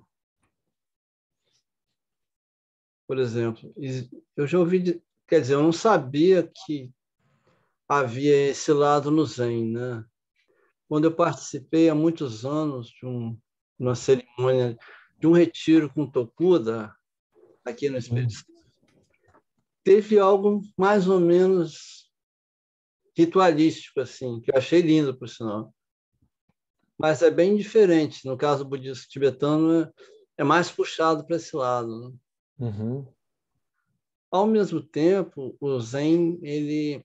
por exemplo, eu já ouvi, quer dizer, eu não sabia que havia esse lado no Zen, né? Quando eu participei há muitos anos de um, uma cerimônia, de um retiro com Tokuda, aqui no Espírito Uhum. Santo, teve algo mais ou menos ritualístico, assim, que eu achei lindo, por sinal. Mas é bem diferente. No caso budista tibetano, é, é mais puxado para esse lado, né? Uhum. Ao mesmo tempo, o Zen, ele...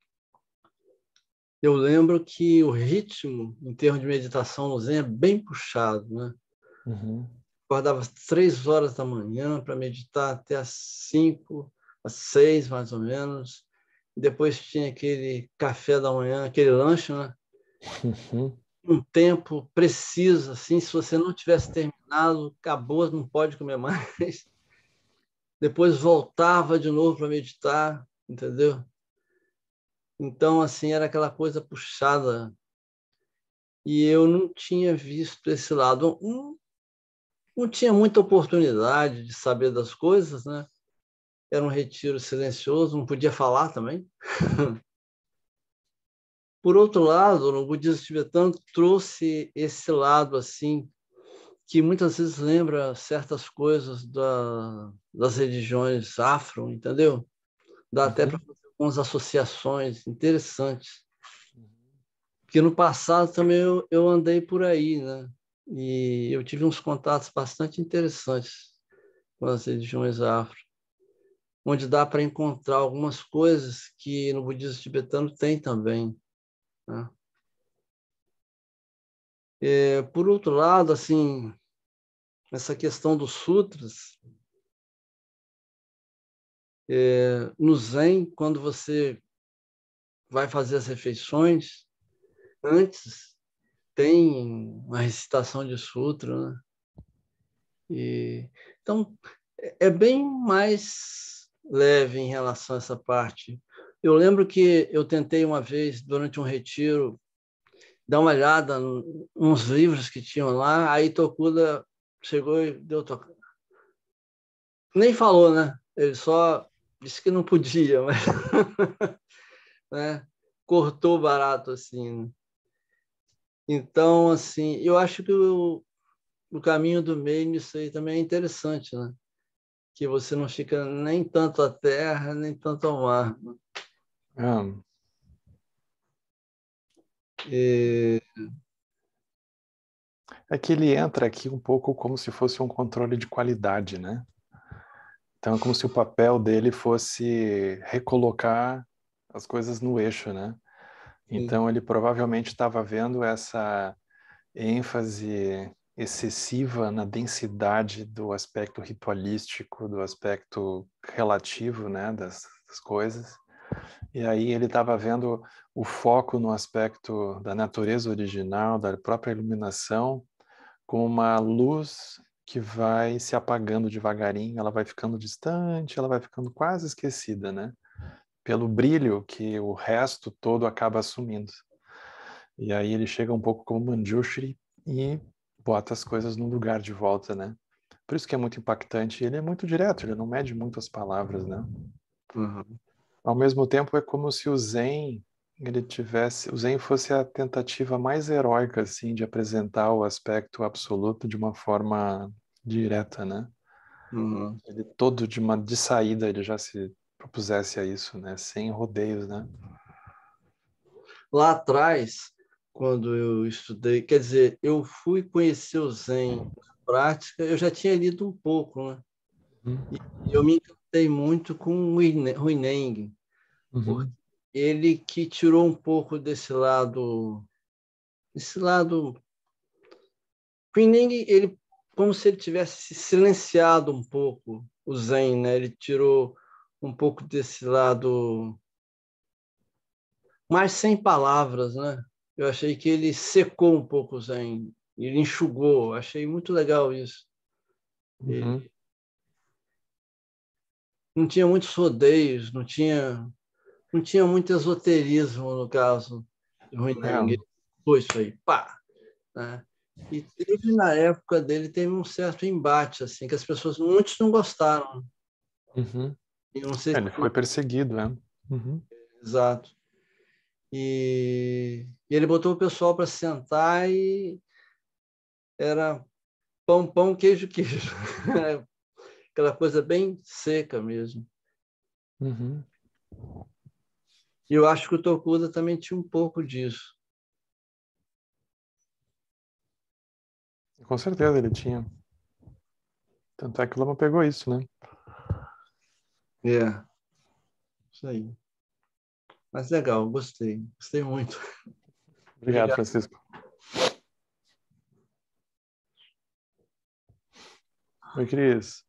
Eu lembro que o ritmo, em termos de meditação no Zen, é bem puxado, né? Uhum. Acordava às três horas da manhã para meditar até às cinco, às seis, mais ou menos. Depois tinha aquele café da manhã, aquele lanche, né? Uhum. Um tempo preciso, assim, se você não tivesse terminado, acabou, não pode comer mais. Depois voltava de novo para meditar, entendeu? Então, assim, era aquela coisa puxada. E eu não tinha visto esse lado. Não, não tinha muita oportunidade de saber das coisas, né? Era um retiro silencioso, não podia falar também. Por outro lado, o budismo tibetano trouxe esse lado, assim, que muitas vezes lembra certas coisas da, das religiões afro, entendeu? Dá até para Uhum. fazer algumas associações interessantes. Porque no passado também eu, eu andei por aí, né? E eu tive uns contatos bastante interessantes com as religiões afro, onde dá para encontrar algumas coisas que no budismo tibetano tem também, né? É, por outro lado, assim, essa questão dos sutras, é, no Zen, quando você vai fazer as refeições, antes tem uma recitação de sutra, né? E, então, é bem mais leve em relação a essa parte. Eu lembro que eu tentei uma vez, durante um retiro, dar uma olhada nos livros que tinham lá, aí Tokuda chegou e deu toque. Nem falou, né? Ele só disse que não podia, mas né? Cortou barato assim. Né? Então, assim, eu acho que o, o caminho do meio nisso aí também é interessante, né? Que você não fica nem tanto à terra, nem tanto ao mar. Ah, E... é que ele entra aqui um pouco como se fosse um controle de qualidade, né? Então é como se o papel dele fosse recolocar as coisas no eixo, né? Sim. Então ele provavelmente estava vendo essa ênfase excessiva na densidade do aspecto ritualístico, do aspecto relativo, né, das, das coisas. E aí ele estava vendo o foco no aspecto da natureza original, da própria iluminação, com uma luz que vai se apagando devagarinho, ela vai ficando distante, ela vai ficando quase esquecida, né? Pelo brilho que o resto todo acaba assumindo. E aí ele chega um pouco como Manjushri e bota as coisas no lugar de volta, né? Por isso que é muito impactante. Ele é muito direto, ele não mede muito as palavras, né? Uhum. Ao mesmo tempo, é como se o Zen ele tivesse, o Zen fosse a tentativa mais heróica assim de apresentar o aspecto absoluto de uma forma direta, né? Uhum. Ele todo de uma de saída ele já se propusesse a isso, né? Sem rodeios, né? Lá atrás, quando eu estudei, quer dizer, eu fui conhecer o Zen na prática, eu já tinha lido um pouco, né? E eu me encantei muito com o Huineng, porque Uhum. ele que tirou um pouco desse lado, esse lado. Huineng, ele como se ele tivesse silenciado um pouco o Zen, né? Ele tirou um pouco desse lado, mas sem palavras, né? Eu achei que ele secou um pouco o Zen, ele enxugou. Achei muito legal isso. Uhum. Ele não tinha muitos rodeios, não tinha, não tinha muito esoterismo no caso do Huineng. É. Ele foi isso aí, pá, né? E teve na época dele teve um certo embate assim, que as pessoas muitos não gostaram. Uhum. Eu não sei É, se ele foi perseguido, é. Uhum. exato. E, e ele botou o pessoal para sentar e era pão, pão, queijo, queijo. Aquela coisa bem seca mesmo. Uhum. E eu acho que o Tokuda também tinha um pouco disso. Com certeza ele tinha. Tanto é que o Lama pegou isso, né? É, isso aí. Mas legal, gostei. Gostei muito. Obrigado, Obrigado. Francisco. Oi, Cris.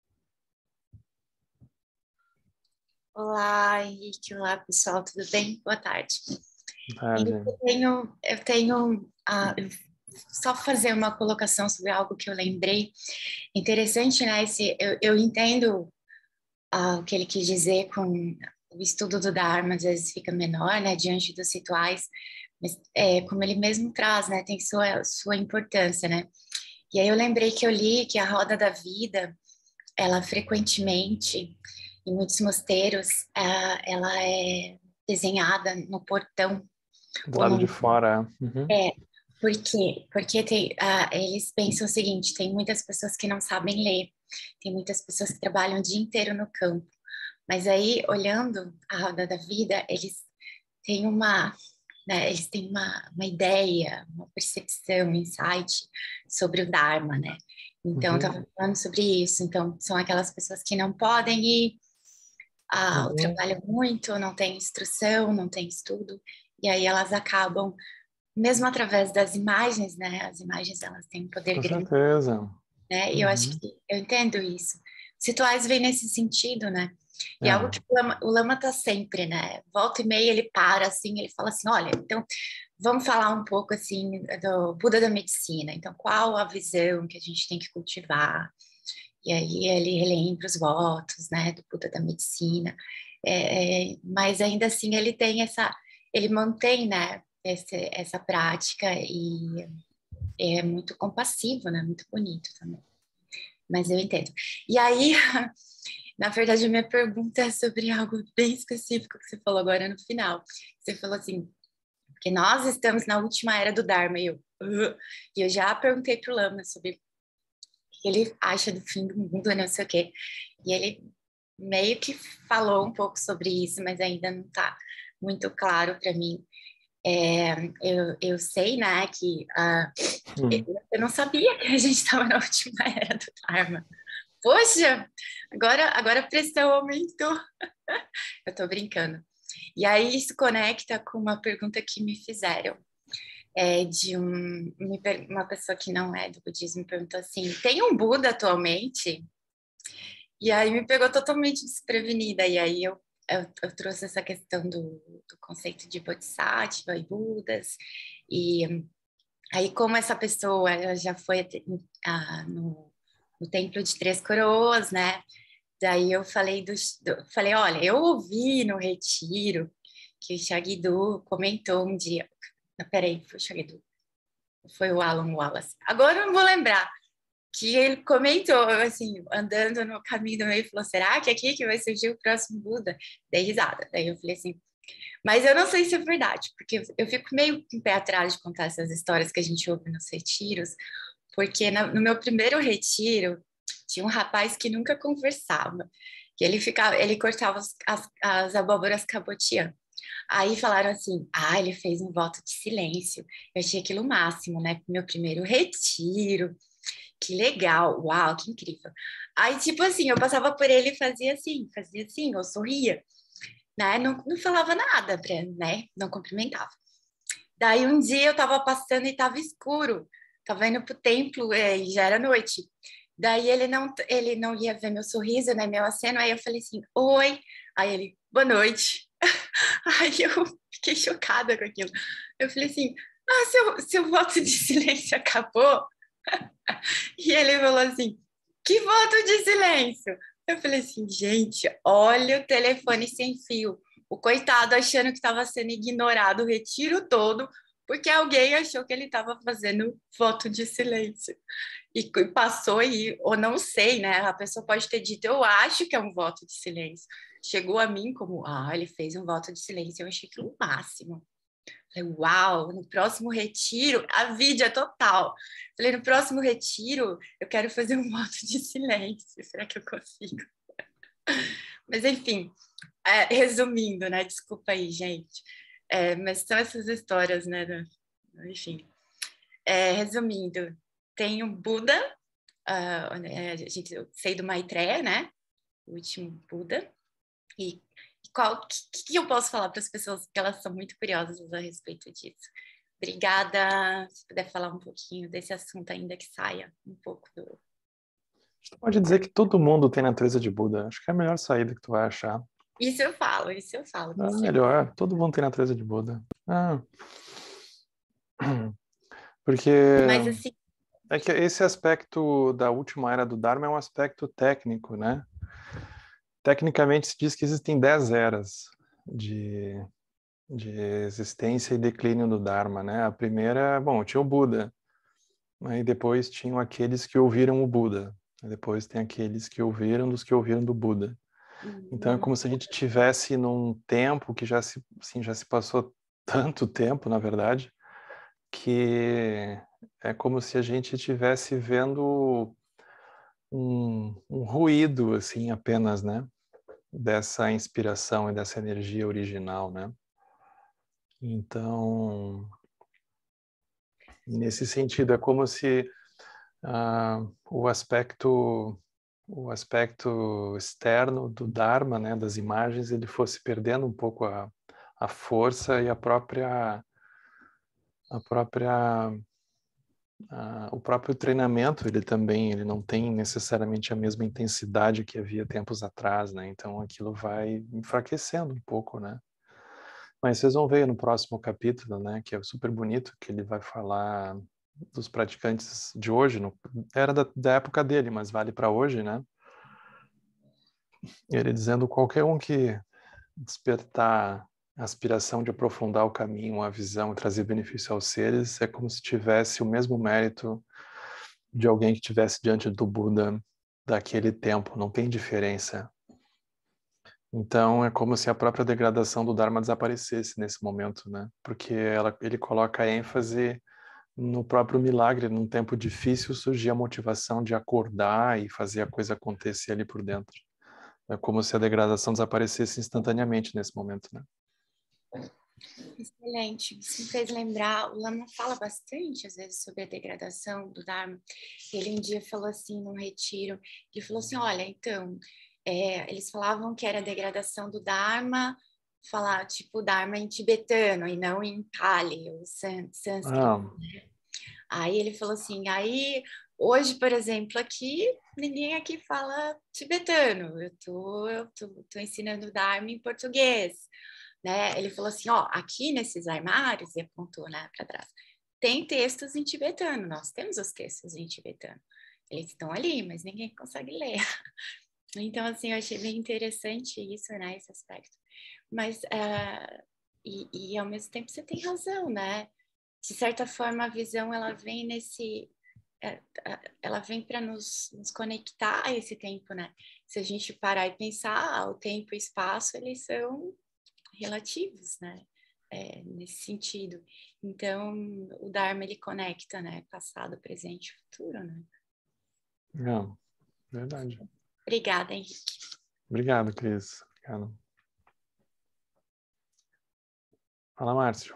Olá, Henrique. Olá, pessoal. Tudo bem? Boa tarde. Tarde. Eu tenho, eu tenho ah, só fazer uma colocação sobre algo que eu lembrei. Interessante, né? Esse, eu, eu entendo ah, o que ele quis dizer com o estudo do Dharma, às vezes fica menor, né, diante dos rituais, mas é, como ele mesmo traz, né, tem sua, sua importância, né? E aí eu lembrei que eu li que a roda da vida, ela frequentemente, em muitos mosteiros, ah, ela é desenhada no portão Do ou lado de no... fora. Uhum. É, por quê? Porque tem, ah, eles pensam o seguinte, tem muitas pessoas que não sabem ler, tem muitas pessoas que trabalham o dia inteiro no campo, mas aí, olhando a roda da vida, eles têm uma, né, eles têm uma, uma ideia, uma percepção, um insight sobre o Dharma, né? Então, eu Uhum. estava falando sobre isso. Então, são aquelas pessoas que não podem ir, ah, Uhum. trabalham muito, não têm instrução, não têm estudo, e aí elas acabam, mesmo através das imagens, né? As imagens, elas têm um poder Com grande, certeza. né? E eu acho Uhum. que eu entendo isso. Os rituais vêm nesse sentido, né? E é É. algo que o Lama, o Lama tá sempre, né? Volta e meia ele para, assim, ele fala assim, olha, então vamos falar um pouco, assim, do Buda da medicina. Então, qual a visão que a gente tem que cultivar? E aí ele relembra os votos, né, do Buda da medicina. É, é, mas ainda assim ele tem essa, ele mantém, né, esse, essa prática e é muito compassivo, né, muito bonito também. Mas eu entendo. E aí, na verdade, a minha pergunta é sobre algo bem específico que você falou agora no final. Você falou assim, porque nós estamos na última era do Dharma, e eu, uh, e eu já perguntei para o Lama sobre o que ele acha do fim do mundo, não sei o quê. E ele meio que falou um pouco sobre isso, mas ainda não está muito claro para mim. É, eu, eu sei, né, que uh, Hum. eu, eu não sabia que a gente estava na última era do Dharma. Poxa, agora, agora a pressão aumentou. Eu tô brincando. E aí isso conecta com uma pergunta que me fizeram. É de um, uma pessoa que não é do budismo perguntou assim, tem um Buda atualmente? E aí me pegou totalmente desprevenida. E aí eu, eu, eu trouxe essa questão do, do conceito de Bodhisattva e Budas. E aí como essa pessoa ela já foi ah, no, no Templo de Três Coroas, né? Daí eu falei, do, do, falei, olha, eu ouvi no retiro que o Shagdu comentou um dia. Não, peraí, foi o Shagdu. Foi o Alan Wallace. Agora eu não vou lembrar. Que ele comentou, assim, andando no caminho do meio, falou, será que é aqui que vai surgir o próximo Buda? Dei risada. Daí eu falei assim, mas eu não sei se é verdade, porque eu fico meio com o pé atrás de contar essas histórias que a gente ouve nos retiros, porque no meu primeiro retiro, tinha um rapaz que nunca conversava, que ele ficava, ele cortava as, as, as abóboras cabotiã. Aí falaram assim, ah, ele fez um voto de silêncio. Eu achei aquilo o máximo, né? Meu primeiro retiro, que legal, uau, que incrível. Aí, tipo assim, eu passava por ele e fazia assim, fazia assim, eu sorria, né? Não, não falava nada, pra, né? Não cumprimentava. Daí um dia eu tava passando e tava escuro, tava indo pro templo é, e já era noite. Daí ele não, ele não ia ver meu sorriso, né, meu aceno, aí eu falei assim, oi. Aí ele, boa noite. Aí eu fiquei chocada com aquilo. Eu falei assim, ah, seu, seu voto de silêncio acabou? E ele falou assim, que voto de silêncio? Eu falei assim, gente, olha o telefone sem fio. O coitado achando que estava sendo ignorado o retiro todo, porque alguém achou que ele estava fazendo voto de silêncio. E passou aí, ou não sei, né? A pessoa pode ter dito, eu acho que é um voto de silêncio. Chegou a mim como, ah, ele fez um voto de silêncio. Eu achei que o máximo. Falei, uau, no próximo retiro, a vídeo é total. Falei, no próximo retiro, eu quero fazer um voto de silêncio. Será que eu consigo? Mas, enfim, é, resumindo, né? Desculpa aí, gente. É, mas são essas histórias, né? Do, enfim. É, resumindo, tem o Buda, uh, a gente, eu sei do Maitreya, né? O último Buda. E qual que, que eu posso falar para as pessoas que elas são muito curiosas a respeito disso? Obrigada. Se puder falar um pouquinho desse assunto ainda que saia um pouco do... Tu pode dizer que todo mundo tem natureza de Buda. Acho que é a melhor saída que tu vai achar. Isso eu falo, isso eu falo. Ah, melhor, todo mundo tem natureza de Buda. Ah. Porque Mas assim... é que esse aspecto da última era do Dharma é um aspecto técnico, né? Tecnicamente se diz que existem dez eras de, de existência e declínio do Dharma, né? A primeira, bom, tinha o Buda, aí depois tinham aqueles que ouviram o Buda, depois tem aqueles que ouviram dos que ouviram do Buda. Então é como se a gente tivesse num tempo que já se, assim, já se passou tanto tempo, na verdade, que é como se a gente estivesse vendo um, um ruído, assim, apenas, né? Dessa inspiração e dessa energia original, né? Então, nesse sentido, é como se uh, o aspecto o aspecto externo do Dharma, né, das imagens, ele fosse perdendo um pouco a, a força e a própria a própria ah, o próprio treinamento, ele também, ele não tem necessariamente a mesma intensidade que havia tempos atrás, né? Então aquilo vai enfraquecendo um pouco, né? Mas vocês vão ver no próximo capítulo, né, que é super bonito, que ele vai falar dos praticantes de hoje, no, era da, da época dele, mas vale para hoje, né? Ele dizendo qualquer um que despertar a aspiração de aprofundar o caminho, a visão e trazer benefício aos seres, é como se tivesse o mesmo mérito de alguém que estivesse diante do Buda daquele tempo, não tem diferença. Então é como se a própria degradação do Dharma desaparecesse nesse momento, né? Porque ela, ele coloca ênfase no próprio milagre, num tempo difícil surgia a motivação de acordar e fazer a coisa acontecer ali por dentro. É como se a degradação desaparecesse instantaneamente nesse momento, né? Excelente. Isso me fez lembrar, o Lama fala bastante, às vezes, sobre a degradação do Dharma. Ele um dia falou assim, num retiro, ele falou assim, olha, então, é, eles falavam que era a degradação do Dharma, falar tipo Dharma em tibetano e não em Pali, ou sânscrito. Ah. Aí ele falou assim, aí hoje, por exemplo, aqui, ninguém aqui fala tibetano, eu tô, eu tô, tô ensinando Dharma em português. Né? Ele falou assim, ó, aqui nesses armários, e apontou, né, para trás, tem textos em tibetano, nós temos os textos em tibetano. Eles estão ali, mas ninguém consegue ler. Então, assim, eu achei bem interessante isso, né, esse aspecto. Mas, uh, e, e ao mesmo tempo você tem razão, né? De certa forma, a visão, ela vem nesse... ela vem para nos, nos conectar a esse tempo, né? Se a gente parar e pensar, o tempo e o espaço, eles são relativos, né? É, nesse sentido. Então, o Dharma, ele conecta, né? Passado, presente e futuro, né? Não, verdade. Obrigada, Henrique. Obrigado, Cris. Obrigado. Fala, Márcio.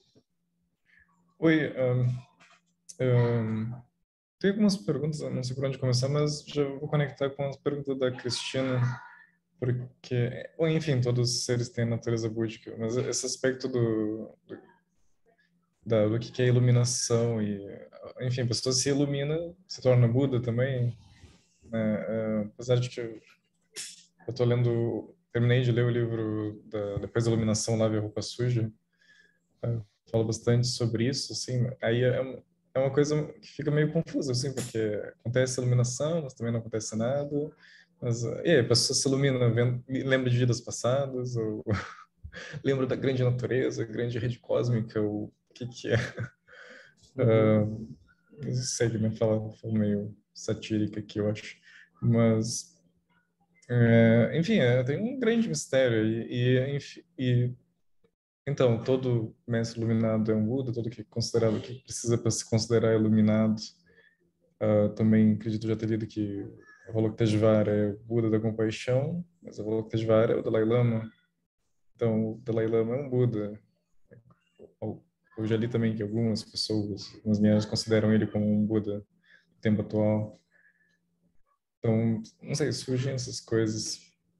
Oi, um, um, tem algumas perguntas, não sei por onde começar, mas já vou conectar com as perguntas da Cristina, porque, bom, enfim, todos os seres têm natureza búdica, mas esse aspecto do, do, da, do que é iluminação e, enfim, a pessoa se ilumina, se torna Buda também, né? Uh, apesar de que eu estou lendo, terminei de ler o livro da, Depois da Iluminação, Lave a Roupa Suja, uh, fala bastante sobre isso, assim, aí é, é uma coisa que fica meio confusa, assim, porque acontece a iluminação, mas também não acontece nada, mas, e aí, a pessoa se ilumina, vendo, lembra de vidas passadas, ou lembra da grande natureza, grande rede cósmica, ou o que que é? Uhum. Uh, não sei que me fala, fala meio satírica aqui, eu acho, mas, é, enfim, é, tem um grande mistério, e, e, e então, todo mestre iluminado é um Buda, todo que é considerado que precisa para se considerar iluminado. Uh, também acredito já ter lido que Avalokiteshvara é o Buda da compaixão, mas Avalokiteshvara é o Dalai Lama. Então, o Dalai Lama é um Buda. Eu já li também que algumas pessoas, algumas minhas consideram ele como um Buda no tempo atual. Então, não sei, surgem essas coisas.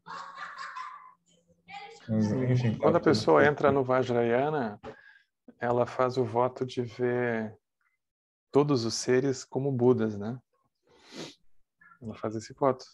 Mas, enfim, quando a claro, pessoa tudo... entra no Vajrayana, ela faz o voto de ver todos os seres como Budas, né? Ela faz esse voto.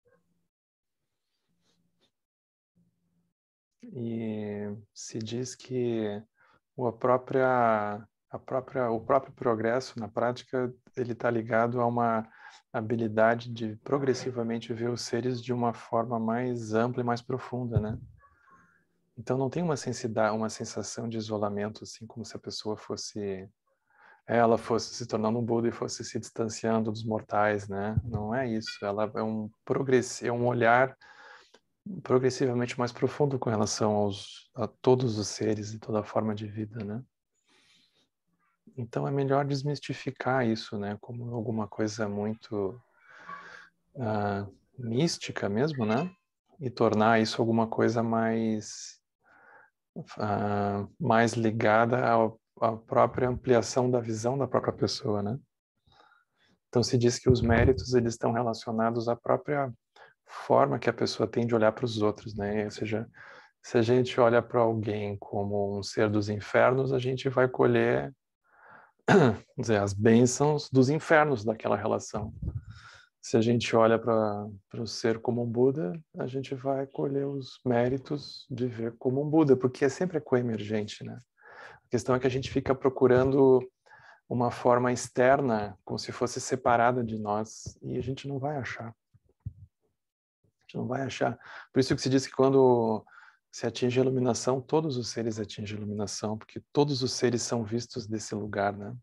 E se diz que a própria, a própria, o próprio progresso na prática, ele está ligado a uma habilidade de progressivamente ver os seres de uma forma mais ampla e mais profunda, né? Então não tem uma sensidade, uma sensação de isolamento, assim, como se a pessoa fosse, ela fosse se tornando um Buda e fosse se distanciando dos mortais, né? Não é isso. Ela é um progresso, é um olhar progressivamente mais profundo com relação aos, a todos os seres e toda a forma de vida, né? Então é melhor desmistificar isso, né? Como alguma coisa muito uh, mística mesmo, né? E tornar isso alguma coisa mais uh, mais ligada ao, à própria ampliação da visão da própria pessoa, né? Então se diz que os méritos eles estão relacionados à própria forma que a pessoa tem de olhar para os outros, né? Ou seja, se a gente olha para alguém como um ser dos infernos, a gente vai colher quer dizer, as bênçãos dos infernos daquela relação. Se a gente olha para o ser como um Buda, a gente vai colher os méritos de ver como um Buda, porque é sempre coemergente, né? A questão é que a gente fica procurando uma forma externa, como se fosse separada de nós, e a gente não vai achar. A gente não vai achar. Por isso que se diz que quando se atinge a iluminação, todos os seres atingem a iluminação, porque todos os seres são vistos desse lugar, né?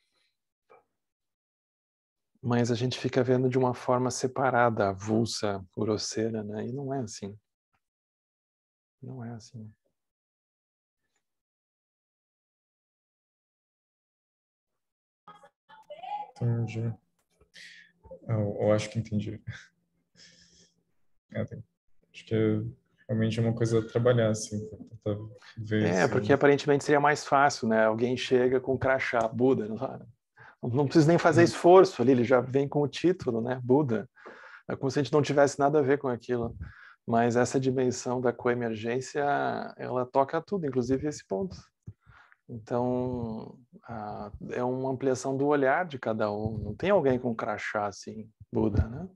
Mas a gente fica vendo de uma forma separada, avulsa, grosseira, né? E não é assim. Não é assim. Entendi. Eu, eu acho que entendi. É, tem, acho que é, realmente é uma coisa a trabalhar, assim, para tentar ver É, se... porque aparentemente seria mais fácil, né? Alguém chega com crachá, Buda, não, não precisa nem fazer esforço ali, ele já vem com o título, né? Buda. É como se a gente não tivesse nada a ver com aquilo. Mas essa dimensão da coemergência, ela toca tudo, inclusive esse ponto. Então, a, é uma ampliação do olhar de cada um. Não tem alguém com crachá assim, Buda, né?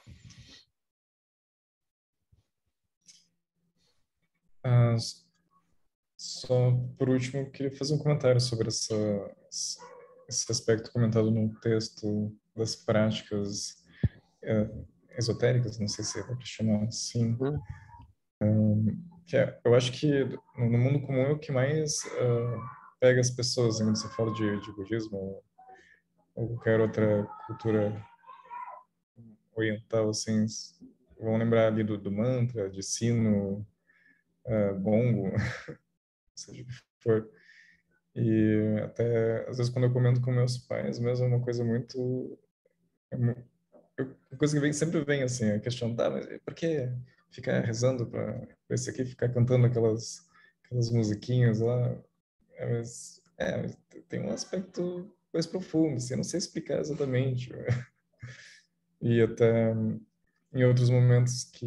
Ah, só por último, eu queria fazer um comentário sobre essa, esse aspecto comentado no texto das práticas é, esotéricas, não sei se é para chamar assim. Uhum. Um, que é, eu acho que no mundo comum é o que mais uh, pega as pessoas, quando você fala de, de budismo ou, ou qualquer outra cultura oriental, assim, vão lembrar ali do, do mantra, de sino, uh, gongo, seja o que for. E até, às vezes, quando eu comento com meus pais, mesmo é uma coisa muito... É uma coisa que vem, sempre vem, assim, a questão, tá, mas por que ficar rezando para esse aqui, ficar cantando aquelas, aquelas musiquinhas lá? É, mas, é, mas tem um aspecto mais profundo, assim, eu não sei explicar exatamente. E até em outros momentos que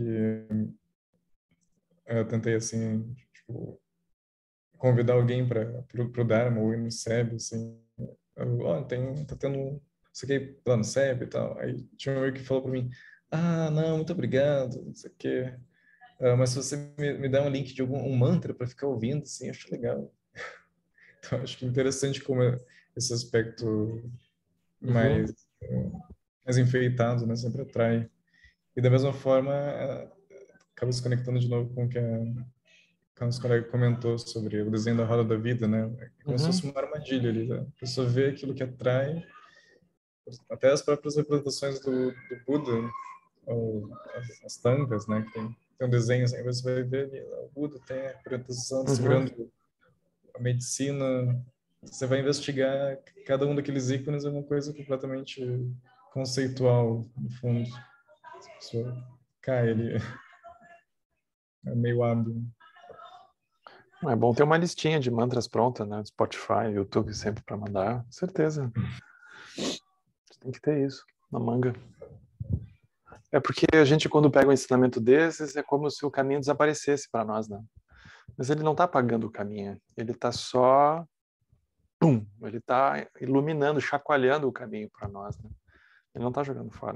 eu tentei, assim, tipo, convidar alguém para o Dharma ou ir no S E B, assim, ó, oh, tem, tá tendo isso aqui lá no S E B e tal. Aí tinha um amigo que falou para mim, ah, não, muito obrigado, não sei o quê. Uh, mas se você me, me der um link de algum um mantra para ficar ouvindo, assim, eu acho legal. Então, acho que é interessante como é esse aspecto Uhum. mais, mais enfeitado, né, sempre atrai. E da mesma forma, acaba se conectando de novo com o que a, que a nossa colega comentou sobre o desenho da roda da vida, né? É como se Uhum. fosse uma armadilha ali, né? A pessoa vê aquilo que atrai, até as próprias representações do, do Buda, ou as, as tangas, né? Que tem, tem um desenho, assim, você vai ver ali, o Buda tem a representação Uhum. segurando a medicina. Você vai investigar cada um daqueles ícones, é uma coisa completamente conceitual, no fundo. A pessoa cai ali, é meio hábil. É bom ter uma listinha de mantras pronta, né? Spotify, YouTube sempre para mandar, certeza. Tem que ter isso na manga. É porque a gente, quando pega um ensinamento desses, é como se o caminho desaparecesse para nós, né? Mas ele não está apagando o caminho, ele está só... Pum, ele está iluminando, chacoalhando o caminho para nós, né? Ele não está jogando fora.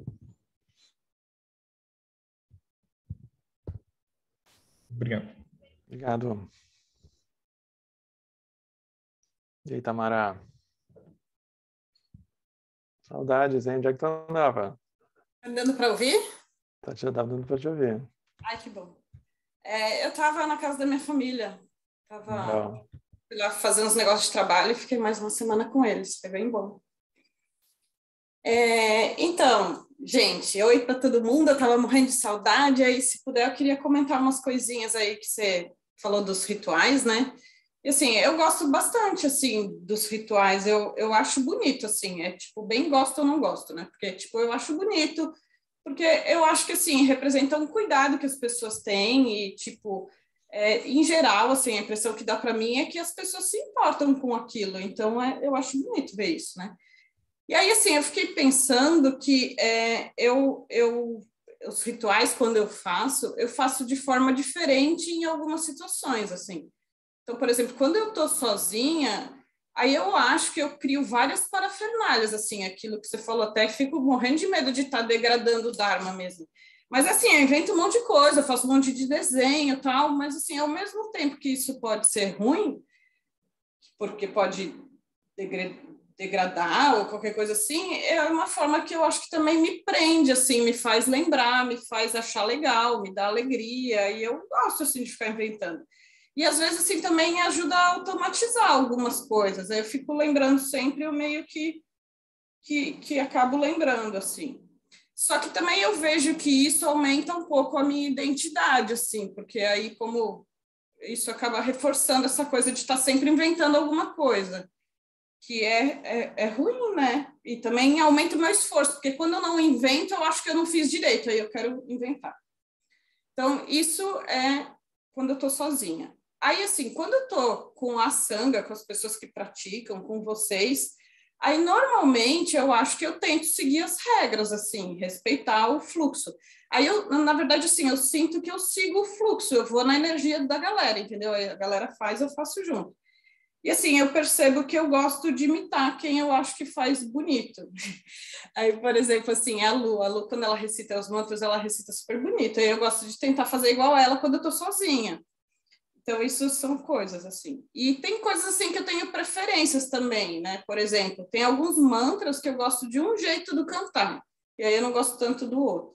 Obrigado. Obrigado. E aí, Tamara? Saudades, hein? Onde é que tu andava? Andando para ouvir? Tá te dando para te ouvir. Ai, que bom. É, eu estava na casa da minha família. Estava lá fazendo uns negócios de trabalho e fiquei mais uma semana com eles. Foi bem bom. É, então, gente, oi para todo mundo. Eu estava morrendo de saudade. Aí, se puder, eu queria comentar umas coisinhas aí que você falou dos rituais, né? E, assim, eu gosto bastante, assim, dos rituais. Eu, eu acho bonito, assim. É, tipo, bem gosto ou não gosto, né? Porque, tipo, eu acho bonito... Porque eu acho que, assim, representa um cuidado que as pessoas têm e, tipo, é, em geral, assim, a impressão que dá para mim é que as pessoas se importam com aquilo. Então, é, eu acho bonito ver isso, né? E aí, assim, eu fiquei pensando que é, eu, eu, os rituais, quando eu faço, eu faço de forma diferente em algumas situações, assim. Então, por exemplo, quando eu estou sozinha... Aí eu acho que eu crio várias parafernálias, assim, aquilo que você falou, até fico morrendo de medo de estar degradando o Dharma mesmo. Mas, assim, eu invento um monte de coisa, eu faço um monte de desenho e tal, mas, assim, ao mesmo tempo que isso pode ser ruim, porque pode degradar ou qualquer coisa assim, é uma forma que eu acho que também me prende, assim, me faz lembrar, me faz achar legal, me dá alegria, e eu gosto, assim, de ficar inventando. E, às vezes, assim, também ajuda a automatizar algumas coisas. Aí eu fico lembrando sempre, eu meio que, que, que acabo lembrando, assim. Só que também eu vejo que isso aumenta um pouco a minha identidade, assim, porque aí, como isso acaba reforçando essa coisa de estar sempre inventando alguma coisa, que é, é, é ruim, né? E também aumenta o meu esforço, porque quando eu não invento, eu acho que eu não fiz direito, aí eu quero inventar. Então, isso é quando eu estou sozinha. Aí, assim, quando eu estou com a sanga, com as pessoas que praticam, com vocês, aí, normalmente, eu acho que eu tento seguir as regras, assim, respeitar o fluxo. Aí, eu, na verdade, assim, eu sinto que eu sigo o fluxo, eu vou na energia da galera, entendeu? Aí a galera faz, eu faço junto. E, assim, eu percebo que eu gosto de imitar quem eu acho que faz bonito. Aí, por exemplo, assim, a Lu, a Lu, quando ela recita os mantras, ela recita super bonito. Aí eu gosto de tentar fazer igual a ela quando eu tô sozinha. Então, isso são coisas, assim. E tem coisas, assim, que eu tenho preferências também, né? Por exemplo, tem alguns mantras que eu gosto de um jeito do cantar. E aí eu não gosto tanto do outro.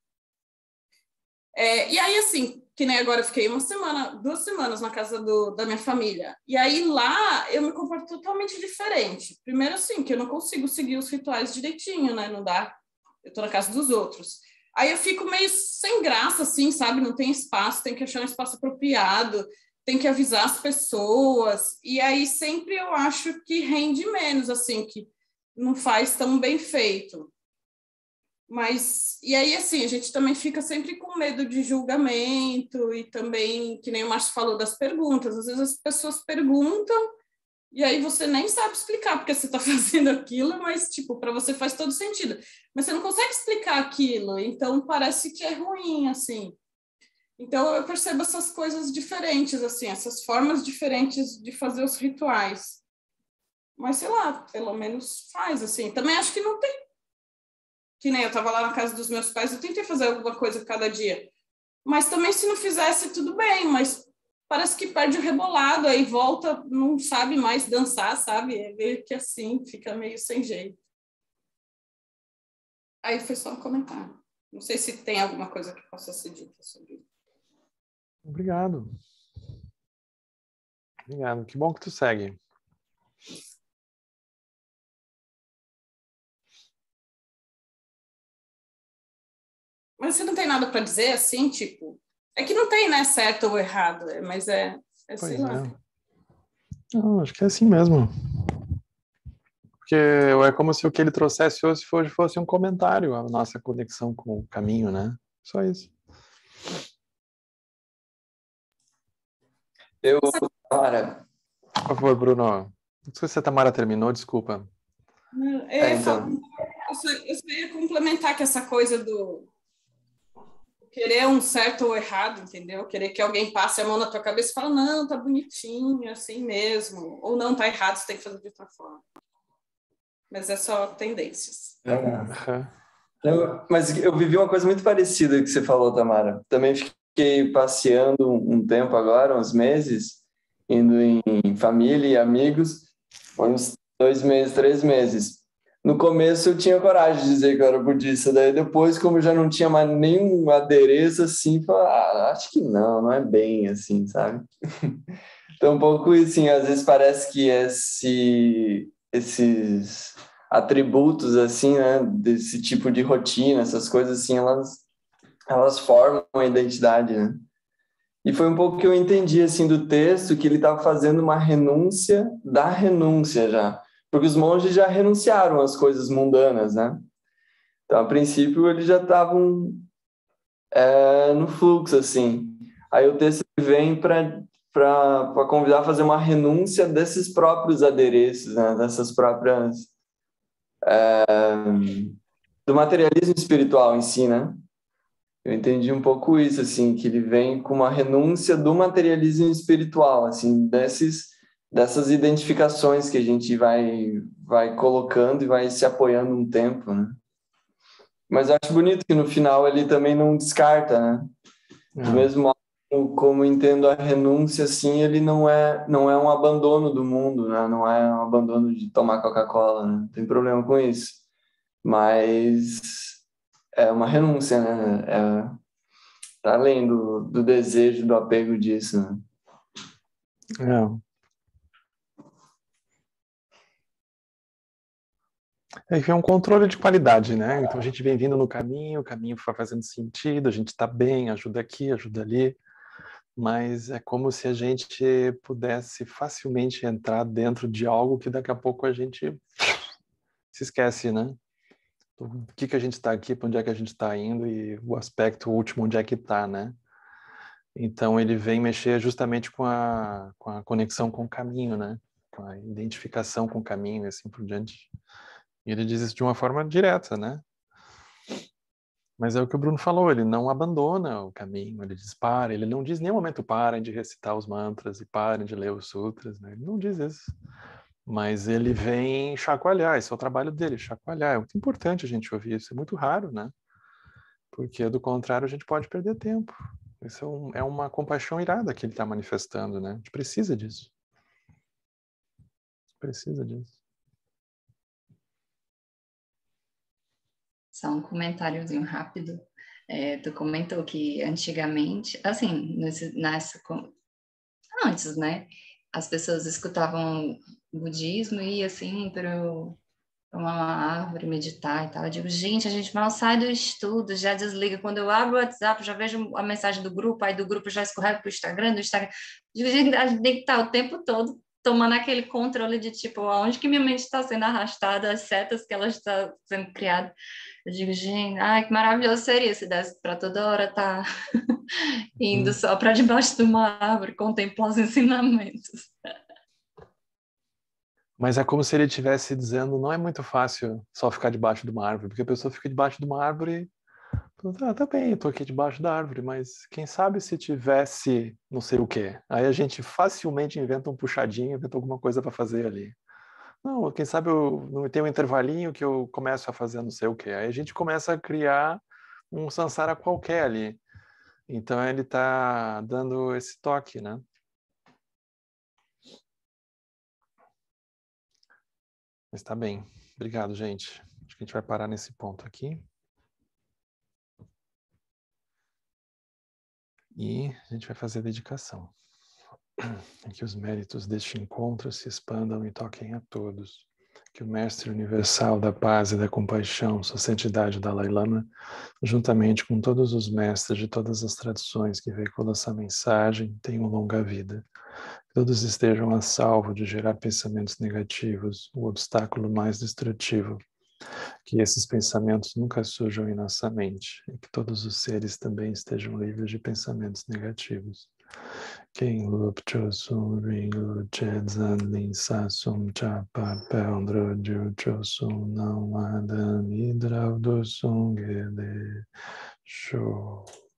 É, e aí, assim, que nem agora eu fiquei uma semana, duas semanas na casa do, da minha família. E aí lá eu me comporto totalmente diferente. Primeiro, assim, que eu não consigo seguir os rituais direitinho, né? Não dá. Eu tô na casa dos outros. Aí eu fico meio sem graça, assim, sabe? Não tem espaço, tem que achar um espaço apropriado, tem que avisar as pessoas. E aí sempre eu acho que rende menos, assim, que não faz tão bem feito. Mas, e aí, assim, a gente também fica sempre com medo de julgamento e também, que nem o Márcio falou, das perguntas. Às vezes as pessoas perguntam e aí você nem sabe explicar porque você está fazendo aquilo, mas, tipo, para você faz todo sentido. Mas você não consegue explicar aquilo, então parece que é ruim, assim. Então eu percebo essas coisas diferentes, assim, essas formas diferentes de fazer os rituais. Mas, sei lá, pelo menos faz, assim. Também acho que não tem. Que nem eu estava lá na casa dos meus pais, eu tentei fazer alguma coisa cada dia. Mas também se não fizesse, tudo bem, mas parece que perde o rebolado, aí volta, não sabe mais dançar, sabe? É meio que assim, fica meio sem jeito. Aí foi só um comentário. Não sei se tem alguma coisa que possa ser dita sobre isso. Obrigado. Obrigado. Que bom que tu segue. Mas você não tem nada para dizer assim, tipo... É que não tem, né, certo ou errado, mas é, é sei lá. É. Não, acho que é assim mesmo. Porque é como se o que ele trouxesse hoje fosse um comentário à nossa conexão com o caminho, né? Só isso. Eu, Tamara. Por favor, Bruno. Não sei se a Tamara terminou, desculpa. Eu, é, então. eu, só, eu só ia complementar que essa coisa do querer um certo ou errado, entendeu? Querer que alguém passe a mão na tua cabeça e fala, não, tá bonitinho, assim mesmo. Ou não, tá errado, você tem que fazer de outra forma. Mas é só tendências. Uhum. Eu, mas eu vivi uma coisa muito parecida que você falou, Tamara. Também fiquei passeando um tempo agora, uns meses, indo em família e amigos, foi uns dois meses, três meses. No começo eu tinha coragem de dizer que eu era budista, daí depois, como eu já não tinha mais nenhum adereço, assim, falei, ah, acho que não, não é bem assim, sabe? Então, um pouco assim, às vezes parece que esse, esses atributos, assim, né, desse tipo de rotina, essas coisas assim, elas, elas formam a identidade, né? E foi um pouco que eu entendi, assim, do texto, que ele estava fazendo uma renúncia da renúncia já. Porque os monges já renunciaram às coisas mundanas, né? Então, a princípio, eles já estavam é, no fluxo, assim. Aí o texto vem para para convidar a fazer uma renúncia desses próprios adereços, né? Dessas próprias... É, do materialismo espiritual em si, né? Eu entendi um pouco isso, assim, que ele vem com uma renúncia do materialismo espiritual, assim, desses, dessas identificações que a gente vai, vai colocando e vai se apoiando um tempo, né? Mas eu acho bonito que no final ele também não descarta, né? Do É. mesmo modo como entendo a renúncia, assim, ele não é, não é um abandono do mundo, né? Não é um abandono de tomar Coca-Cola, né? Não tem problema com isso. Mas é uma renúncia, né? É, tá além do, do desejo, do apego disso, né? É. É que é um controle de qualidade, né? Então a gente vem vindo no caminho, o caminho vai fazendo sentido, a gente está bem, ajuda aqui, ajuda ali, mas é como se a gente pudesse facilmente entrar dentro de algo que daqui a pouco a gente se esquece, né? O que que a gente está aqui, para onde é que a gente está indo e o aspecto último, onde é que está, né? Então ele vem mexer justamente com a, com a conexão com o caminho, né? Com a identificação com o caminho e assim por diante. E ele diz isso de uma forma direta, né? Mas é o que o Bruno falou, ele não abandona o caminho, ele diz para, ele não diz em nenhum momento parem de recitar os mantras e parem de ler os sutras, né? Ele não diz isso. Mas ele vem chacoalhar, esse é o trabalho dele, chacoalhar. É muito importante a gente ouvir isso, é muito raro, né? Porque do contrário a gente pode perder tempo. Isso é, um, é uma compaixão irada que ele está manifestando, né? A gente precisa disso. Precisa disso. Só um comentáriozinho rápido. É, tu comentou que antigamente, assim, nesse, nessa, antes, né? As pessoas escutavam budismo e ia assim para uma árvore meditar e tal. Eu digo, gente, a gente mal sai do estudo, já desliga. Quando eu abro o WhatsApp, já vejo a mensagem do grupo, aí do grupo já escorrega para o Instagram, do Instagram. Eu digo, gente, a gente tem que estar o tempo todo tomando aquele controle de tipo, aonde que minha mente está sendo arrastada, as setas que ela está sendo criada. Eu digo, gente, ai, que maravilhoso seria se desse para toda hora estar tá indo hum. só para debaixo de uma árvore, contemplar os ensinamentos. Mas é como se ele estivesse dizendo, não é muito fácil só ficar debaixo de uma árvore, porque a pessoa fica debaixo de uma árvore, ah, tá bem, eu tô aqui debaixo da árvore, mas quem sabe se tivesse não sei o quê. Aí a gente facilmente inventa um puxadinho, inventa alguma coisa para fazer ali. Não, quem sabe eu não tenho um intervalinho que eu começo a fazer não sei o quê. Aí a gente começa a criar um samsara qualquer ali. Então ele está dando esse toque, né? Mas tá bem. Obrigado, gente. Acho que a gente vai parar nesse ponto aqui. E a gente vai fazer a dedicação. Que os méritos deste encontro se expandam e toquem a todos. Que o Mestre Universal da Paz e da Compaixão, Sua Santidade Dalai Lama, juntamente com todos os mestres de todas as tradições que veiculam essa mensagem, tenham longa vida. Que todos estejam a salvo de gerar pensamentos negativos, o obstáculo mais destrutivo. Que esses pensamentos nunca surjam em nossa mente e que todos os seres também estejam livres de pensamentos negativos. Quem lup chosum ring lu chedzan lin sa sum cha pa peondro ju chosum não adam hidrau do sung ele show.